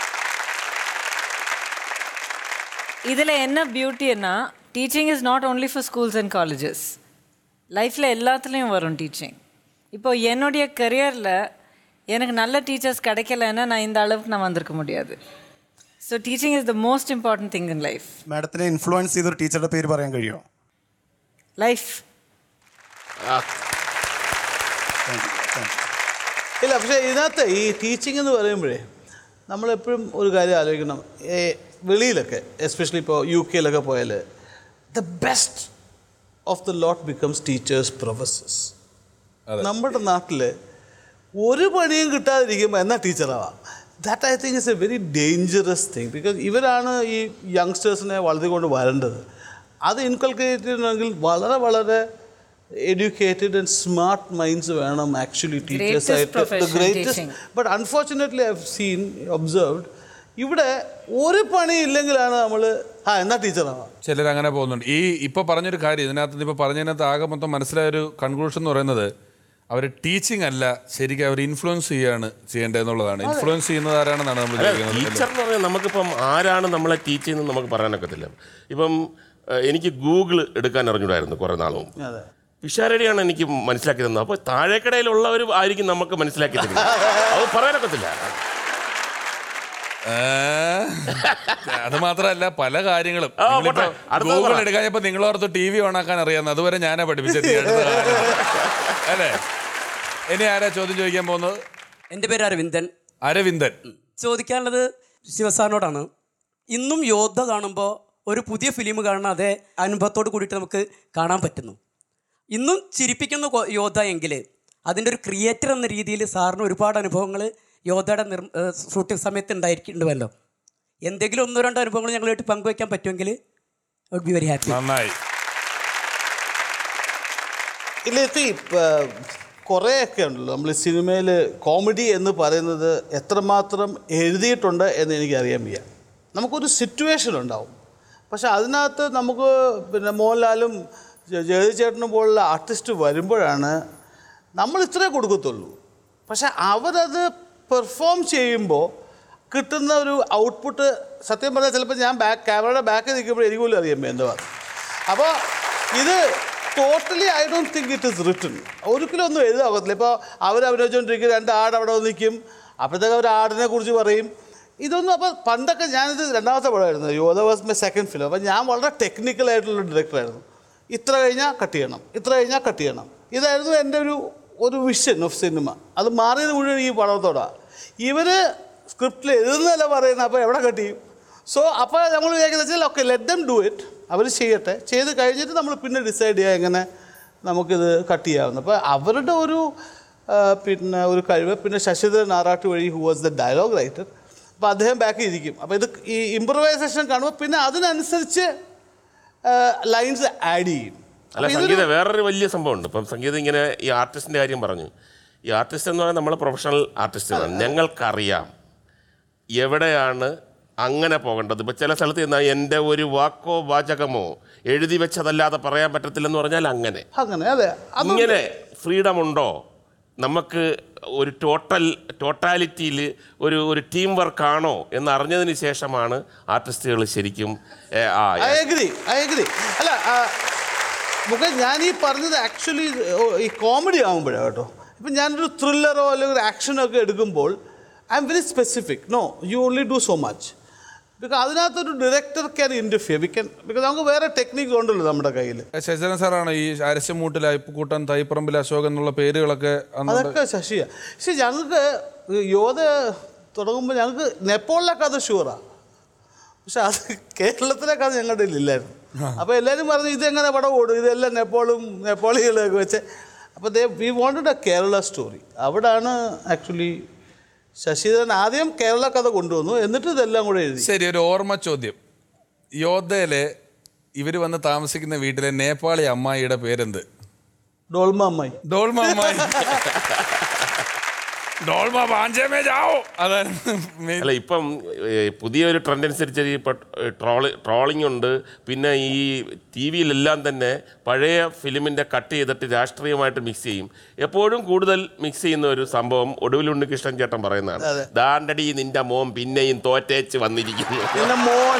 இதில் என்ன பியூட்டின்னா, teaching is not only for schools and colleges. லைஃப்பில் எல்லாத்துலேயும் வரும் டீச்சிங். இப்போது என்னுடைய கரியரில் எனக்கு நல்ல டீச்சர்ஸ் கிடைக்கலன்னா நான் இந்த அளவுக்கு நான் வந்திருக்க முடியாது. So teaching is the most important thing in life. മാഡത്തിനെ ഇൻഫ്ലുവൻസ് ചെയ്തൊരു ടീച്ചറുടെ പേര് പറയാൻ കഴിയുമോ? ലൈഫ്. ഇല്ല, പക്ഷേ ഇതിനകത്ത് ഈ ടീച്ചിങ് എന്ന് പറയുമ്പോഴേ നമ്മളെപ്പോഴും ഒരു കാര്യം ആലോചിക്കണം. വെളിയിലൊക്കെ എസ്പെഷ്യലി ഇപ്പോൾ യു കെയിലൊക്കെ പോയാൽ the best of the lot becomes teachers professors. നമ്മുടെ നാട്ടിൽ ഒരു പണിയും കിട്ടാതിരിക്കുമ്പോൾ എന്നാൽ ടീച്ചറാവാം. That I think is a very dangerous thing. Because ഇവരാണ് ഈ യങ്സ്റ്റേഴ്സിനെ വളർത്തിക്കൊണ്ട് വരേണ്ടത്. അത് ഇൻകൾക്കേറ്റ് ചെയ്യണമെങ്കിൽ വളരെ വളരെ എഡ്യൂക്കേറ്റഡ് ആൻഡ് സ്മാർട്ട് മൈൻഡ്സ് വേണം ആക്ച്വലി ടീച്ചേഴ്സായിട്ട്. The greatest. But unfortunately I have seen observed ഇവിടെ ഒരു പണി ഇല്ലെങ്കിലാണ് നമ്മൾ ആ എന്നാ ടീച്ചറാവാം. ചിലർ അങ്ങനെ പോകുന്നുണ്ട്. ഈ ഇപ്പോൾ പറഞ്ഞൊരു കാര്യം ഇതിനകത്ത് ഇപ്പോൾ പറഞ്ഞതിനകത്ത് ആകെ മൊത്തം മനസ്സിലായൊരു കൺക്ലൂഷൻ എന്ന് പറയുന്നത് അവർ ടീച്ചിങ് അല്ല, ശരിക്കും അവർ ഇൻഫ്ലുവൻസ് ചെയ്യാണ് ചെയ്യേണ്ടതെന്നുള്ളതാണ്. ഇൻഫ്ലുവൻസ് ചെയ്യുന്നത് ആരാണെന്നാണ് നമ്മൾ ചോദിക്കുന്നത്. ടീച്ചർ എന്ന് പറഞ്ഞാൽ നമുക്കിപ്പം ആരാണ് നമ്മളെ ടീച്ച് ചെയ്യുന്നത് നമുക്ക് പറയാനൊക്കത്തില്ല. ഇപ്പം എനിക്ക് ഗൂഗിൾ എടുക്കാൻ അറിഞ്ഞൂടായിരുന്നു കുറേ നാളും. പിഷാരടിയാണ് എനിക്ക് മനസ്സിലാക്കി തന്നത്. അപ്പോൾ താഴേക്കടയിലുള്ളവർ ആയിരിക്കും നമുക്ക് മനസ്സിലാക്കി തരുന്നത്. അത് പറയാനൊക്കത്തില്ല. അത് മാത്രമല്ല പല കാര്യങ്ങളും ഗൂഗിൾ എടുക്കാഞ്ഞപ്പോ നിങ്ങളോർത്ത് ടി വി ഓണാക്കാൻ അറിയാവുന്ന അതുവരെ ഞാനാ പഠിപ്പിച്ചത് അല്ലേ? ഇനി ആരാ ചോദ്യം ചോദിക്കാൻ പോകുന്നത്? എൻ്റെ പേര് അരവിന്ദൻ. അരവിന്ദൻ, ചോദിക്കാനുള്ളത് ശിവസാറിനോടാണ്. ഇന്നും യോദ്ധ കാണുമ്പോൾ ഒരു പുതിയ ഫിലിം കാണുന്ന അതേ അനുഭവത്തോട് കൂടിയിട്ട് നമുക്ക് കാണാൻ പറ്റുന്നു. ഇന്നും ചിരിപ്പിക്കുന്ന യോദ്ധ എങ്കിൽ അതിൻ്റെ ഒരു ക്രിയേറ്റർ എന്ന രീതിയിൽ സാറിന് ഒരുപാട് അനുഭവങ്ങൾ യോദ്ധയുടെ നിർ ഷൂട്ടിംഗ് സമയത്ത് ഉണ്ടായിരിക്കുന്നുണ്ടല്ലോ. എന്തെങ്കിലും ഒന്നോ രണ്ടോ അനുഭവങ്ങൾ ഞങ്ങളുമായിട്ട് പങ്കുവയ്ക്കാൻ പറ്റുമെങ്കിൽ I would be very happy. നന്നായി. ഇല്ല, കുറേയൊക്കെ ഉണ്ടല്ലോ നമ്മൾ സിനിമയിൽ കോമഡി എന്ന് പറയുന്നത് എത്രമാത്രം എഴുതിയിട്ടുണ്ട് എന്ന് എനിക്കറിയാൻ വയ്യ. നമുക്കൊരു സിറ്റുവേഷൻ ഉണ്ടാവും, പക്ഷെ അതിനകത്ത് നമുക്ക് പിന്നെ മോഹൻലാലും ജഗതിച്ചേട്ടനും പോലുള്ള ആർട്ടിസ്റ്റ് വരുമ്പോഴാണ് നമ്മൾ ഇത്രേ കൊടുക്കത്തുള്ളൂ. പക്ഷെ അവരത് പെർഫോം ചെയ്യുമ്പോൾ കിട്ടുന്ന ഒരു ഔട്ട്പുട്ട് സത്യം പറഞ്ഞാൽ ചിലപ്പോൾ ഞാൻ ബാക്ക് ക്യാമറയുടെ ബാക്കിൽ നിൽക്കുമ്പോൾ എനിക്ക് പോലും അറിയാൻ എന്താ. അപ്പോൾ ഇത് totally I don't think it is written. ഒരിക്കലും ഒന്നും എഴുതാകത്തില്ല. ഇപ്പോൾ അവർ അഭിനയിച്ചുകൊണ്ടിരിക്കും, രണ്ട് ആട് അവിടെ നിൽക്കും, അപ്പോഴത്തേക്ക് അവർ ആടിനെ കുറിച്ച് പറയും. ഇതൊന്നും അപ്പോൾ പണ്ടൊക്കെ ഞാനിത് രണ്ടാമത്തെ പടമായിരുന്നു, Yodha was my second film. അപ്പോൾ ഞാൻ വളരെ ടെക്നിക്കലായിട്ടുള്ള ഡയറക്ടറായിരുന്നു. ഇത്ര കഴിഞ്ഞാൽ കട്ട് ചെയ്യണം, ഇത്ര കഴിഞ്ഞാൽ കട്ട് ചെയ്യണം, ഇതായിരുന്നു എൻ്റെ ഒരു ഒരു വിഷൻ ഓഫ് സിനിമ. അത് മാറിയത് മുഴുവൻ ഈ പടത്തോടാണ്. ഇവർ സ്ക്രിപ്റ്റിൽ എഴുതുന്നതല്ല പറയുന്നത്, അപ്പോൾ എവിടെ കട്ട് ചെയ്യും? സോ അപ്പോൾ നമ്മൾ വിചാരിക്കുന്നത് വെച്ചാൽ okay let them do it, അവർ ചെയ്യട്ടെ, ചെയ്ത് കഴിഞ്ഞിട്ട് നമ്മൾ പിന്നെ ഡിസൈഡ് ചെയ്യുക എങ്ങനെ നമുക്കിത് കട്ട് ചെയ്യാവുന്നത്. അപ്പോൾ അവരുടെ ഒരു പിന്നെ ഒരു കഴിവ്. പിന്നെ Sasidharan Arattuvazhi who was the dialogue writer, അപ്പോൾ അദ്ദേഹം ബാക്കിൽ ഇരിക്കും. അപ്പോൾ ഇത് ഈ ഇംപ്രവൈസേഷൻ കാണുമ്പോൾ പിന്നെ അതിനനുസരിച്ച് ലൈൻസ് ആഡ് ചെയ്യും. അല്ല, സംഗീതം വേറൊരു വലിയ സംഭവമുണ്ട്. ഇപ്പം സംഗീതം ഇങ്ങനെ ഈ ആർട്ടിസ്റ്റിൻ്റെ കാര്യം പറഞ്ഞു. ഈ ആർട്ടിസ്റ്റ് എന്ന് പറഞ്ഞാൽ നമ്മൾ പ്രൊഫഷണൽ ആർട്ടിസ്റ്റുകളാണ്. ഞങ്ങൾക്കറിയാം എവിടെയാണ് അങ്ങനെ പോകേണ്ടത്. ഇപ്പം ചില സ്ഥലത്ത് ചെന്നാൽ എൻ്റെ ഒരു വാക്കോ വാചകമോ എഴുതി വെച്ചതല്ലാതെ പറയാൻ പറ്റത്തില്ലെന്ന് പറഞ്ഞാൽ അങ്ങനെ അങ്ങനെ അതെ ഇങ്ങനെ ഫ്രീഡം ഉണ്ടോ നമുക്ക്? ഒരു ടോട്ടൽ ടോട്ടാലിറ്റിയിൽ ഒരു ഒരു ടീം വർക്കാണോ എന്ന് അറിഞ്ഞതിന് ശേഷമാണ് ആർട്ടിസ്റ്റുകൾ ശരിക്കും ഐ അഗ്രി ഐ അഗ്രി അല്ല നമുക്ക് ഞാൻ ഈ പറഞ്ഞത് ആക്ച്വലി ഈ കോമഡി ആകുമ്പോഴാണ് കേട്ടോ. ഇപ്പം ഞാനൊരു ത്രില്ലറോ അല്ലെങ്കിൽ ഒരു ആക്ഷനോ ഒക്കെ എടുക്കുമ്പോൾ I am very specific. No, you only do so much. Because അതിനകത്തൊരു director can interfere. We can because നമുക്ക് വേറെ ടെക്നിക്സ് ഉണ്ടല്ലോ നമ്മുടെ കയ്യിൽ. ശശിധരൻ സാറാണ് ഈ അരശമൂട്ടിൽ അയ്പക്കൂട്ടൻ തൈപ്പറമ്പിൽ അശോകൻ എന്നുള്ള പേരുകളൊക്കെ അതൊക്കെ ശശിയാണ്. പക്ഷേ ഞങ്ങൾക്ക് യോധ തുടങ്ങുമ്പോൾ ഞങ്ങൾക്ക് നെപ്പോളിലെ കഥ ഷുവറാണ്, പക്ഷെ അത് കേരളത്തിലെ കഥ ഞങ്ങളുടെ ഇല്ലായിരുന്നു. അപ്പോൾ എല്ലാവരും പറഞ്ഞു ഇതെങ്ങനെ പടം ഓടും, ഇതെല്ലാം നെപ്പോളും നെപ്പോളികളൊക്കെ വെച്ച്. അപ്പോൾ ദേ we wanted a Kerala story. അവിടാണ് ആക്ച്വലി ശശിധരൻ ആദ്യം കേരള കഥ കൊണ്ടുവന്നു, എന്നിട്ട് ഇതെല്ലാം കൂടെ എഴുതി. ശരി, ഒരു ഓർമ്മ ചോദ്യം. യോധയിലെ ഇവർ വന്ന് താമസിക്കുന്ന വീട്ടിലെ നേപ്പാളി അമ്മായിയുടെ പേരെന്ത്? ഡോൾമ അമ്മായി. ഡോൾമ അമ്മായി. ഡോൾമ പാഞ്ചേമേ ജാവോ. അല്ല, ഇപ്പം പുതിയൊരു ട്രെൻഡ് അനുസരിച്ച് ഇപ്പം ട്രോളി ട്രോളിംഗ് ഉണ്ട്. പിന്നെ ഈ ടി വിയിലെല്ലാം തന്നെ പഴയ ഫിലിമിൻ്റെ കട്ട് ചെയ്തിട്ട് രാഷ്ട്രീയമായിട്ട് മിക്സ് ചെയ്യും. എപ്പോഴും കൂടുതൽ മിക്സ് ചെയ്യുന്ന ഒരു സംഭവം ഒടുവിൽ ഉണ്ണികൃഷ്ണൻ ചേട്ടൻ പറയുന്നതാണ്. ദാണ്ടടി നിന്റെ മോൻ പിന്നെയും തോറ്റേച്ച് വന്നിരിക്കുന്നു. മോൻ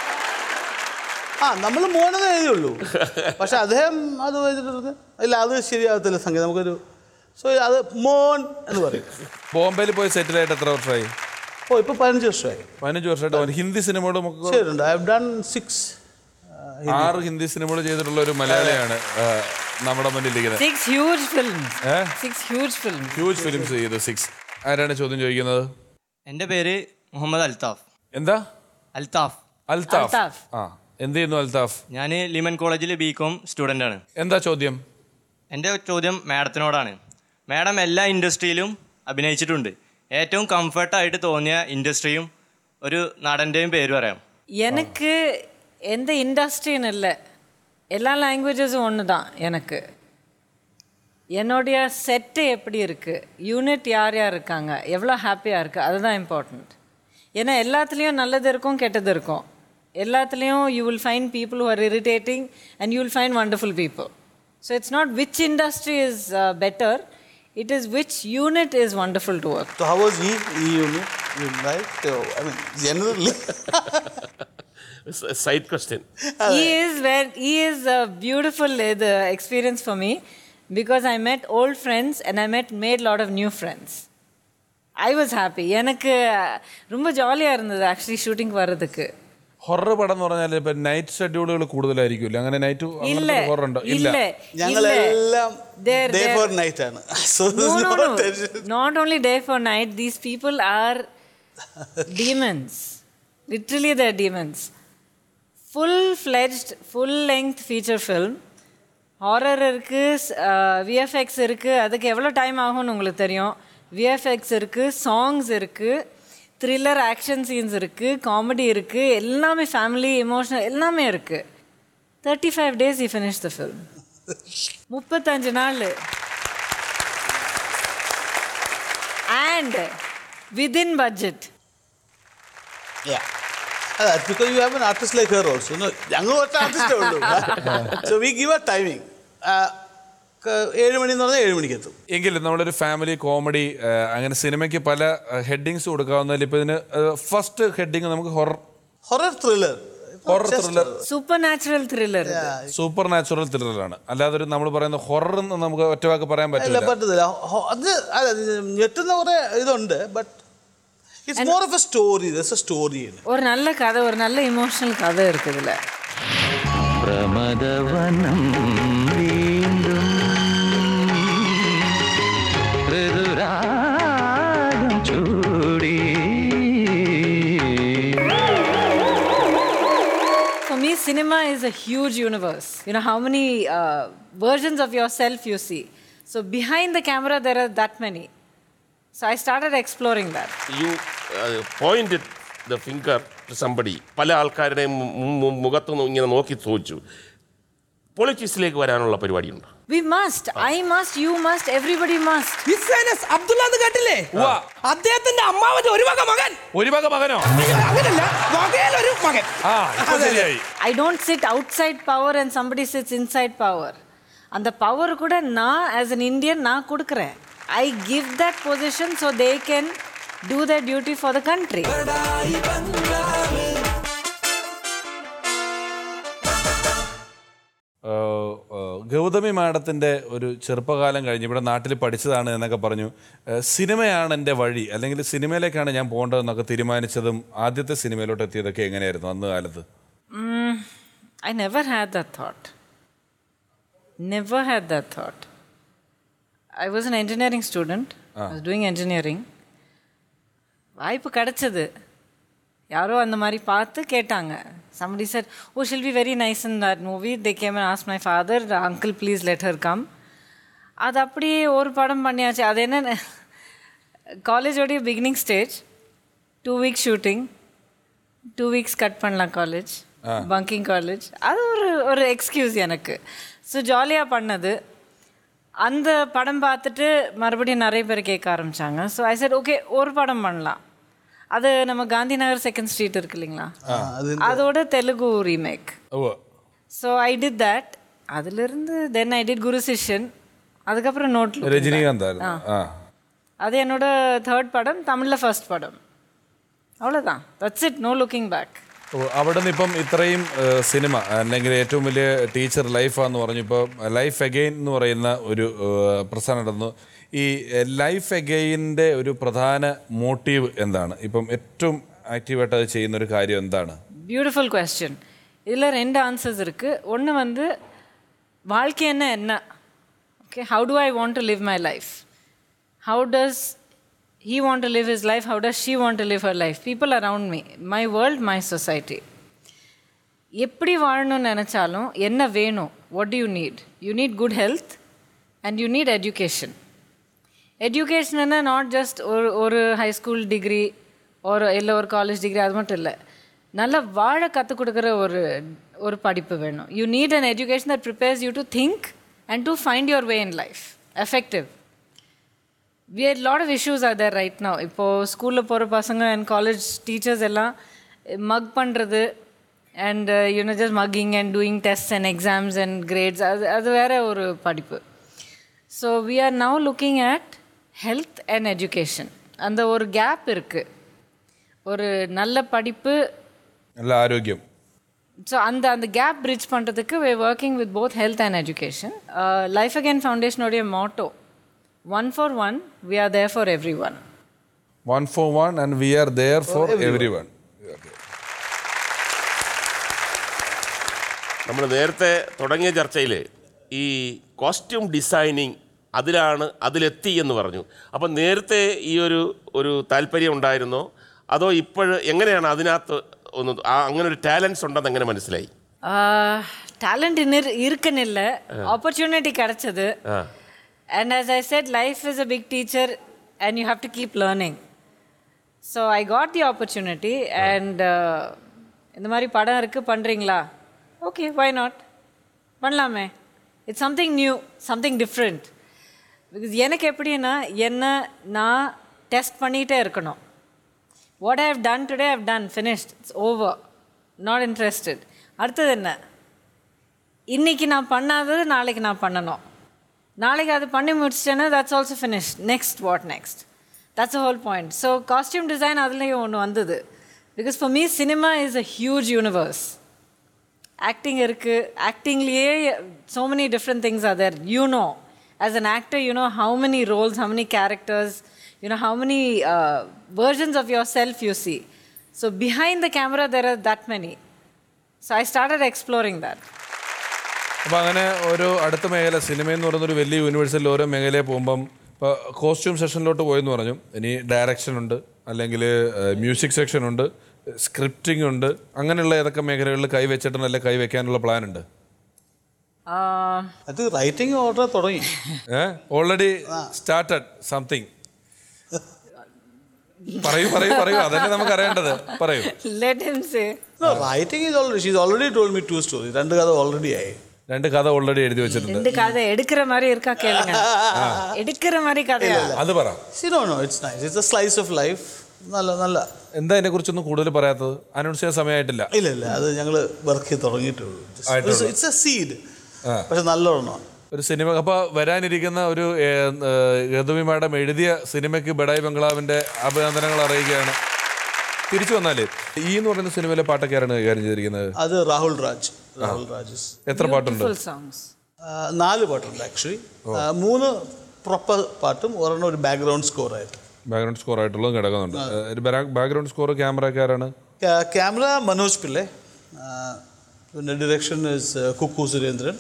ആ നമ്മൾ മോനെന്ന് എഴുതിയുള്ളൂ, പക്ഷെ അദ്ദേഹം അത് വെച്ചിട്ട് ഇല്ല അത് ശരിയാകത്തില്ല സംഗീതം, നമുക്കൊരു സോ അത് മോൻ എന്ന് പറയും. ബോംബെയിൽ പോയി സെറ്റിൽ ആയിട്ട് എത്ര വർഷമായി? ഓ ഇപ്പൊ പതിനഞ്ച് വർഷമായി. പതിനഞ്ച് വർഷമായിട്ട് ഹിന്ദി സിനിമയോട് ആറ് ഹിന്ദി സിനിമകൾ ചെയ്തിട്ടുള്ള ഒരു മലയാളിയാണ് നമ്മുടെ മുന്നിലിരിക്കുന്നത്. ഹ്യൂജ് ഫിലിംസ് ചെയ്തു. സിക്സ്. ആരാണ് ചോദ്യം ചോദിക്കുന്നത്? എൻ്റെ പേര് മുഹമ്മദ് അൽത്താഫ്. എന്താ? അൽത്താഫ്. അൽത്താഫ്. ആ, എന്ത് ചെയ്യുന്നു അൽത്താഫ്? ഞാൻ ലിമൻ കോളേജിൽ ബി കോം സ്റ്റുഡൻ്റ് ആണ്. എന്താ ചോദ്യം? എൻ്റെ ചോദ്യം മാഡത്തിനോടാണ്. മാഡം എല്ലാ ഇൻഡസ്ട്രിയിലും അഭിനയിച്ചിട്ടുണ്ട്. ഏറ്റവും കംഫർട്ടായിട്ട് തോന്നിയ ഇൻഡസ്ട്രിയും ഒരു നടൻ്റെയും പേര് പറയാം. எனக்கு எந்த இண்டஸ்ட்ரின்னு இல்லை, எல்லா லாங்குவேஜஸும் ஒன்று தான். எனக்கு என்னுடைய செட்டு எப்படி இருக்குது, யூனிட் யார் யார் இருக்காங்க, எவ்வளோ ஹாப்பியாக இருக்குது, அதுதான் இம்பார்ட்டண்ட். ஏன்னா எல்லாத்துலேயும் நல்லது இருக்கும் கெட்டது இருக்கும். எல்லாத்துலேயும் you will find people who are irritating and you will find wonderful people. So it's not which industry is uh, better, it is which unit is wonderful to work. So how was he? He unit, you like? So, I mean, generally. Side question. He is where he is a beautiful uh, the experience for me because I met old friends and I met made lot of new friends. I was happy. எனக்கு ரொம்ப ஜாலியா இருந்தது actually shooting வரதுக்கு. Horror പടം എന്ന് പറഞ്ഞാൽ ഇപ്പൊ night ഷെഡ്യൂളുകൾ കൂടുതലായിരിക്കുമല്ലോ. അങ്ങനെ നൈറ്റ് ഹൊറർ ഉണ്ടോ? ഇല്ല, ഞങ്ങളെല്ലാം ഡേ ഫോർ നൈറ്റ് ആണ്. Not only day for night, these people are demons. Literally they are demons. Full fledged full length feature film. Horror இருக்கு, விஎஃப்எக்ஸ் இருக்கு. அதுக்கு எவ்வளோ டைம் ஆகும்னு உங்களுக்கு தெரியும். விஎஃப்எக்ஸ் இருக்கு, சாங்ஸ் இருக்கு, த்ரில்லர் ஆக்ஷன் சீன்ஸ் இருக்குது, காமெடி இருக்குது, எல்லாமே ஃபேமிலி எமோஷனல் எல்லாமே இருக்குது. தேர்ட்டி ஃபைவ் டேஸ் ஈ ஃபினிஷ் த ஃபில்ம். முப்பத்தஞ்சு நாள் and within budget. Because you have an artist like her also. No, ഞങ്ങൾ ഒറ്റ ആർട്ടിസ്റ്റേ ഉള്ളൂ. So we give a timing. ഏഴ് മണി എന്ന് പറഞ്ഞാൽ ഏഴ് മണിക്ക് എത്തും. എങ്കിലും നമ്മളൊരു ഫാമിലി കോമഡി അങ്ങനെ സിനിമയ്ക്ക് പല ഹെഡിങ്സ് കൊടുക്കാവുന്നതിൽ ഇപ്പൊ ഇതിന് ഫസ്റ്റ് ഹെഡിങ് നമുക്ക് horror horror thriller horror thriller supernatural thriller supernatural ത്രില്ലറാണ്. അല്ലാതെ ഒരു നമ്മൾ പറയുന്ന ഹൊറർ എന്ന് നമുക്ക് ഒറ്റവാക്ക് പറയാൻ പറ്റില്ല. പറ്റത്തില്ല. അത് ഞെട്ടുന്ന കുറെ ഇതുണ്ട്, but It's more of a story. There's a story in it. ஒரு நல்ல கதை, ஒரு நல்ல இமோஷனல் கதை இருக்குதுல. பிரமதவனம் வீண்டும் ரிதுராகம் சூடி. For me, cinema is a huge universe. You know how many uh, versions of yourself you see. So behind the camera, there are that many. So I started exploring that. You uh, pointed the finger to somebody. പല ആൾക്കാരുടെയും മുഖത്ത് ഇങ്ങനെ നോക്കി ചോദിച്ചു, പൊളിറ്റിക്സിലേക്ക് വരാനുള്ള പരിപാടിയുണ്ട്. We must. I must. You must. Everybody must. Abdulla കേട്ടില്ലേ? അദ്ദേഹത്തിന്റെ അമ്മാവന്റെ ഒരു വക മകൻ. ഒരു വക മകനോ? അങ്ങനല്ല, വകയിലൊരു മകൻ. I don't sit outside power and somebody sits inside power. அந்த power கூட நான் as an Indian நான் கொடுக்கிறேன். I give that position so they can do their duty for the country. Gautami മാഡത്തിൻ്റെ ഒരു ചെറുപ്പകാലം കഴിഞ്ഞ് ഇവിടെ നാട്ടിൽ പഠിച്ചതാണ് എന്നൊക്കെ പറഞ്ഞു. സിനിമയാണ് എൻ്റെ വഴി, അല്ലെങ്കിൽ സിനിമയിലേക്കാണ് ഞാൻ പോകേണ്ടതെന്നൊക്കെ തീരുമാനിച്ചതും ആദ്യത്തെ സിനിമയിലോട്ട് എത്തിയതൊക്കെ എങ്ങനെയായിരുന്നു അന്ന് കാലത്ത്? I never had that thought. Never had that thought. I was an engineering student. I was doing engineering. வாய்ப்பு கிடைச்சது, யாரோ அந்த மாதிரி பார்த்து கேட்டாங்க. Somebody said, oh, she'll be very nice in that movie. They came and asked my father, uncle, please let her come. அது அப்படியே ஒரு படம் பண்ணியாச்சு. அது என்ன, காலேஜோடைய beginning stage, two weeks shooting, two weeks cut பண்ணலாம் காலேஜ், பங்கிங் காலேஜ். அது ஒரு ஒரு எக்ஸ்கியூஸ் எனக்கு. ஸோ ஜாலியாக பண்ணது. அந்த படம் பார்த்துட்டு மறுபடியும் நிறைய பேர் கேட்க ஆரம்பித்தாங்க. ஸோ ஐ செட் ஓகே, ஒரு படம் பண்ணலாம். அது நம்ம காந்தி நகர் செகண்ட் ஸ்ட்ரீட் இருக்கு இல்லைங்களா, அதோட Telugu remake. So I did that. அதுலேருந்து தென் ஐ டிட் குரு சிஷ்யன், அதுக்கப்புறம் நோட் ரஜினிகாந்த். அது என்னோட தேர்ட் படம், தமிழில் ஃபர்ஸ்ட் படம். அவ்வளோதான், that's it, no looking back. അവിടെ നിന്ന് ഇപ്പം ഇത്രയും സിനിമ, അല്ലെങ്കിൽ ഏറ്റവും വലിയ ടീച്ചർ ലൈഫാന്ന് പറഞ്ഞു. ഇപ്പോൾ ലൈഫ് അഗെയിൻ എന്ന് പറയുന്ന ഒരു പ്രസ്ഥാനം നടന്നു. ഈ ലൈഫ് അഗെയിൻ്റെ ഒരു പ്രധാന മോട്ടീവ് എന്താണ്? ഇപ്പം ഏറ്റവും ആക്റ്റീവായിട്ട് അത് ചെയ്യുന്ന ഒരു കാര്യം എന്താണ്? Beautiful question. இதில் ரெண்டு ஆன்சர்ஸ் இருக்குது. ஒன்று வந்து வாழ்க்கை என்ன என்ன okay, how to I want to live my life, how does he want to live his life, how does she want to live her life, people around me, my world, my society. எப்படி வாழணும்னு நினச்சாலும் என்ன வேணும், what do you need? You need good health and you need education. Education என்ன, not just ஒரு ஒரு high school degree ஒரு இல்லை ஒரு காலேஜ் டிகிரி, அது மட்டும் இல்லை, நல்லா வாழ கற்றுக் கொடுக்குற ஒரு ஒரு படிப்பு வேணும். You need an education that prepares you to think and to find your way in life effective. We had a lot of issues are there right now. இப்போது ஸ்கூலில் போகிற பசங்க அண்ட் காலேஜ் டீச்சர்ஸ் எல்லாம் மக் பண்ணுறது and you know just mugging and doing test and exams and grades, அது அது வேறு ஒரு படிப்பு. So we are now looking at health and education. அந்த ஒரு கேப் இருக்குது. ஒரு நல்ல படிப்பு, நல்ல ஆரோக்கியம். ஸோ அந்த அந்த கேப் பிரிட்ஜ் பண்ணுறதுக்கு we are working with both health and education. Life again ஃபவுண்டேஷனுடைய motto, one for one, we are there for everyone. One for one and we are there for, for everyone. നമ്മൾ നേരത്തെ തുടങ്ങിയ ചർച്ചയിൽ ഈ costume designing അതിലാണ് അതിലെത്തി എന്ന് പറഞ്ഞു. അപ്പം നേരത്തെ ഈ ഒരു ഒരു താല്പര്യം ഉണ്ടായിരുന്നോ, അതോ ഇപ്പോൾ എങ്ങനെയാണ് അതിനകത്ത് ഒന്ന് അങ്ങനെ ഒരു ടാലൻസ് ഉണ്ടെന്ന് എങ്ങനെ മനസ്സിലായി? ടാലൻറ്റ് ഇരിക്കുന്നില്ല, ഓപ്പർച്യൂണിറ്റി கிடைச்சது. And as I said, life is a big teacher and you have to keep learning. So I got the opportunity and இந்த மாதிரி படம் இருக்குது பண்ணுறீங்களா, ஓகே, why not, பண்ணலாமே. It's something new, something different. Because எனக்கு எப்படின்னா, என்ன நான் டெஸ்ட் பண்ணிகிட்டே இருக்கணும். What I have done today, I have done, finished, it's over, not interested. அடுத்தது என்ன, இன்றைக்கி நான் பண்ணாதது நாளைக்கு நான் பண்ணணும், நாளைக்கு அது பண்ணி முடிச்சிட்டேன்னா that's also finish, next what next, that's a whole point. So costume design அதுலேயும் ஒன்று வந்தது. Because for me cinema is a huge universe. Acting இருக்குது, ஆக்டிங்லேயே so many different things are there. You know, as an actor you know how many roles, how many characters, You know, how many uh, versions of yourself you see. So behind the camera, there are that many. So I started exploring that. അപ്പോൾ അങ്ങനെ ഓരോ അടുത്ത മേഖല സിനിമയെന്ന് പറയുന്നൊരു വലിയ യൂണിവേഴ്സിൽ ഓരോ മേഖലയിൽ പോകുമ്പം ഇപ്പോൾ കോസ്റ്റ്യൂം സെക്ഷനിലോട്ട് പോയെന്ന് പറഞ്ഞു. ഇനി ഡയറക്ഷൻ ഉണ്ട്, അല്ലെങ്കിൽ മ്യൂസിക് സെക്ഷൻ ഉണ്ട്, സ്ക്രിപ്റ്റിംഗ് ഉണ്ട്. അങ്ങനെയുള്ള ഏതൊക്കെ മേഖലകളിൽ കൈവച്ചിട്ടുണ്ട് അല്ലെങ്കിൽ കൈവയ്ക്കാനുള്ള പ്ലാൻ ഉണ്ട്? അത് റൈറ്റിംഗ് ഓർഡർ തുടങ്ങി. Already started something. പറയൂ പറയൂ പറയൂ, അതന്നെ നമുക്ക് അറിയേണ്ടത്. പറയൂ. Let him say. No, writing is already, she's already told me two stories. രണ്ട് കഥ ഓൾറെഡി ആയി. രണ്ട് കഥ ഓൾറെഡി എഴുതി വെച്ചിട്ടുണ്ട്. രണ്ട് കഥ എടുக்கிற மாதிரி இருக்கா கேளுங்க. എടുக்கிற மாதிரி കഥയാ. അത് പറ. See, no no, it's nice. It's a slice of life. നല്ല നല്ല. എന്താ അതിനെ കുറിച്ചൊന്നും കൂടുതൽ പറയാത്തത്? അനൗൺസ് ചെയ്യാൻ സമയമായിട്ടില്ല. ഇല്ല ഇല്ല, അത് ഞങ്ങൾ വർക്ക് ചെയ്ത് തുടങ്ങിയിട്ടുള്ളൂ. It's A seed. പക്ഷെ നല്ലോണം ഒരു സിനിമ. അപ്പോൾ വരാനിരിക്കുന്ന ഒരു ഗൗതമി മാഡം എഴുതിയ സിനിമയ്ക്ക് ബഡായി ബംഗ്ലാവിന്റെ അഭിനന്ദനങ്ങൾ അറിയിക്കുകയാണ്. തിരിച്ചു വന്നാല് ഈ എന്ന് പറയുന്ന സിനിമയിലെ പാട്ടൊക്കെ ആരാണ് കൈകാര്യം ചെയ്തിരിക്കുന്നത്? അത് രാഹുൽ രാജ്. രാഹുൽ രാജ്. എത്ര പാട്ടുണ്ട്? നാല് പാട്ടുണ്ട് ആക്ച്വലി. മൂന്ന് പ്രോപ്പർ പാട്ടും ഒരെണ്ണം ഒരു ബാക്ക്ഗ്രൗണ്ട് സ്കോർ ആയിട്ട്. ബാക്ക്ഗ്രൗണ്ട് സ്കോർ ആയിട്ടുള്ളതും കിടക്കുന്നുണ്ട്. ബാക്ക്ഗ്രൗണ്ട് സ്കോർ ക്യാമറ ആരാണ്? ക്യാമറ മനോജ് പിള്ളെ. പിന്നെ ഡയറക്ഷൻ ഇസ് കുക്കു സുരേന്ദ്രൻ.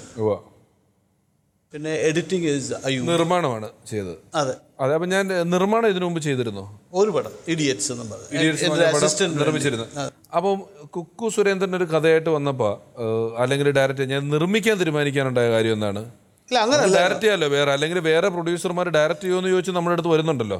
പിന്നെ എഡിറ്റിംഗ് ഇസ് അയ്യൂബ്. നിർമ്മാണമാണ് ചെയ്തത്. അതെ അതെ. അപ്പം ഞാൻ നിർമ്മാണം ഇതിനു മുമ്പ് ചെയ്തിരുന്നു ഒരു പടം, ഇഡിയറ്റ്സ് എന്ന് പറഞ്ഞു നിർമ്മിച്ചിരുന്നു. അപ്പം കുക്കു സുരേന്ദ്രൻ ഒരു കഥയായിട്ട് വന്നപ്പോൾ അല്ലെങ്കിൽ ഡയറക്റ്റ് ഞാൻ നിർമ്മിക്കാൻ തീരുമാനിക്കാനുണ്ടായ കാര്യം എന്താണ്? ഡയറക്റ്റ് ചെയ്യാലോ വേറെ, അല്ലെങ്കിൽ വേറെ പ്രൊഡ്യൂസർമാർ ഡയറക്റ്റ് ചെയ്യുമെന്ന് ചോദിച്ചു നമ്മുടെ അടുത്ത് വരുന്നുണ്ടല്ലോ.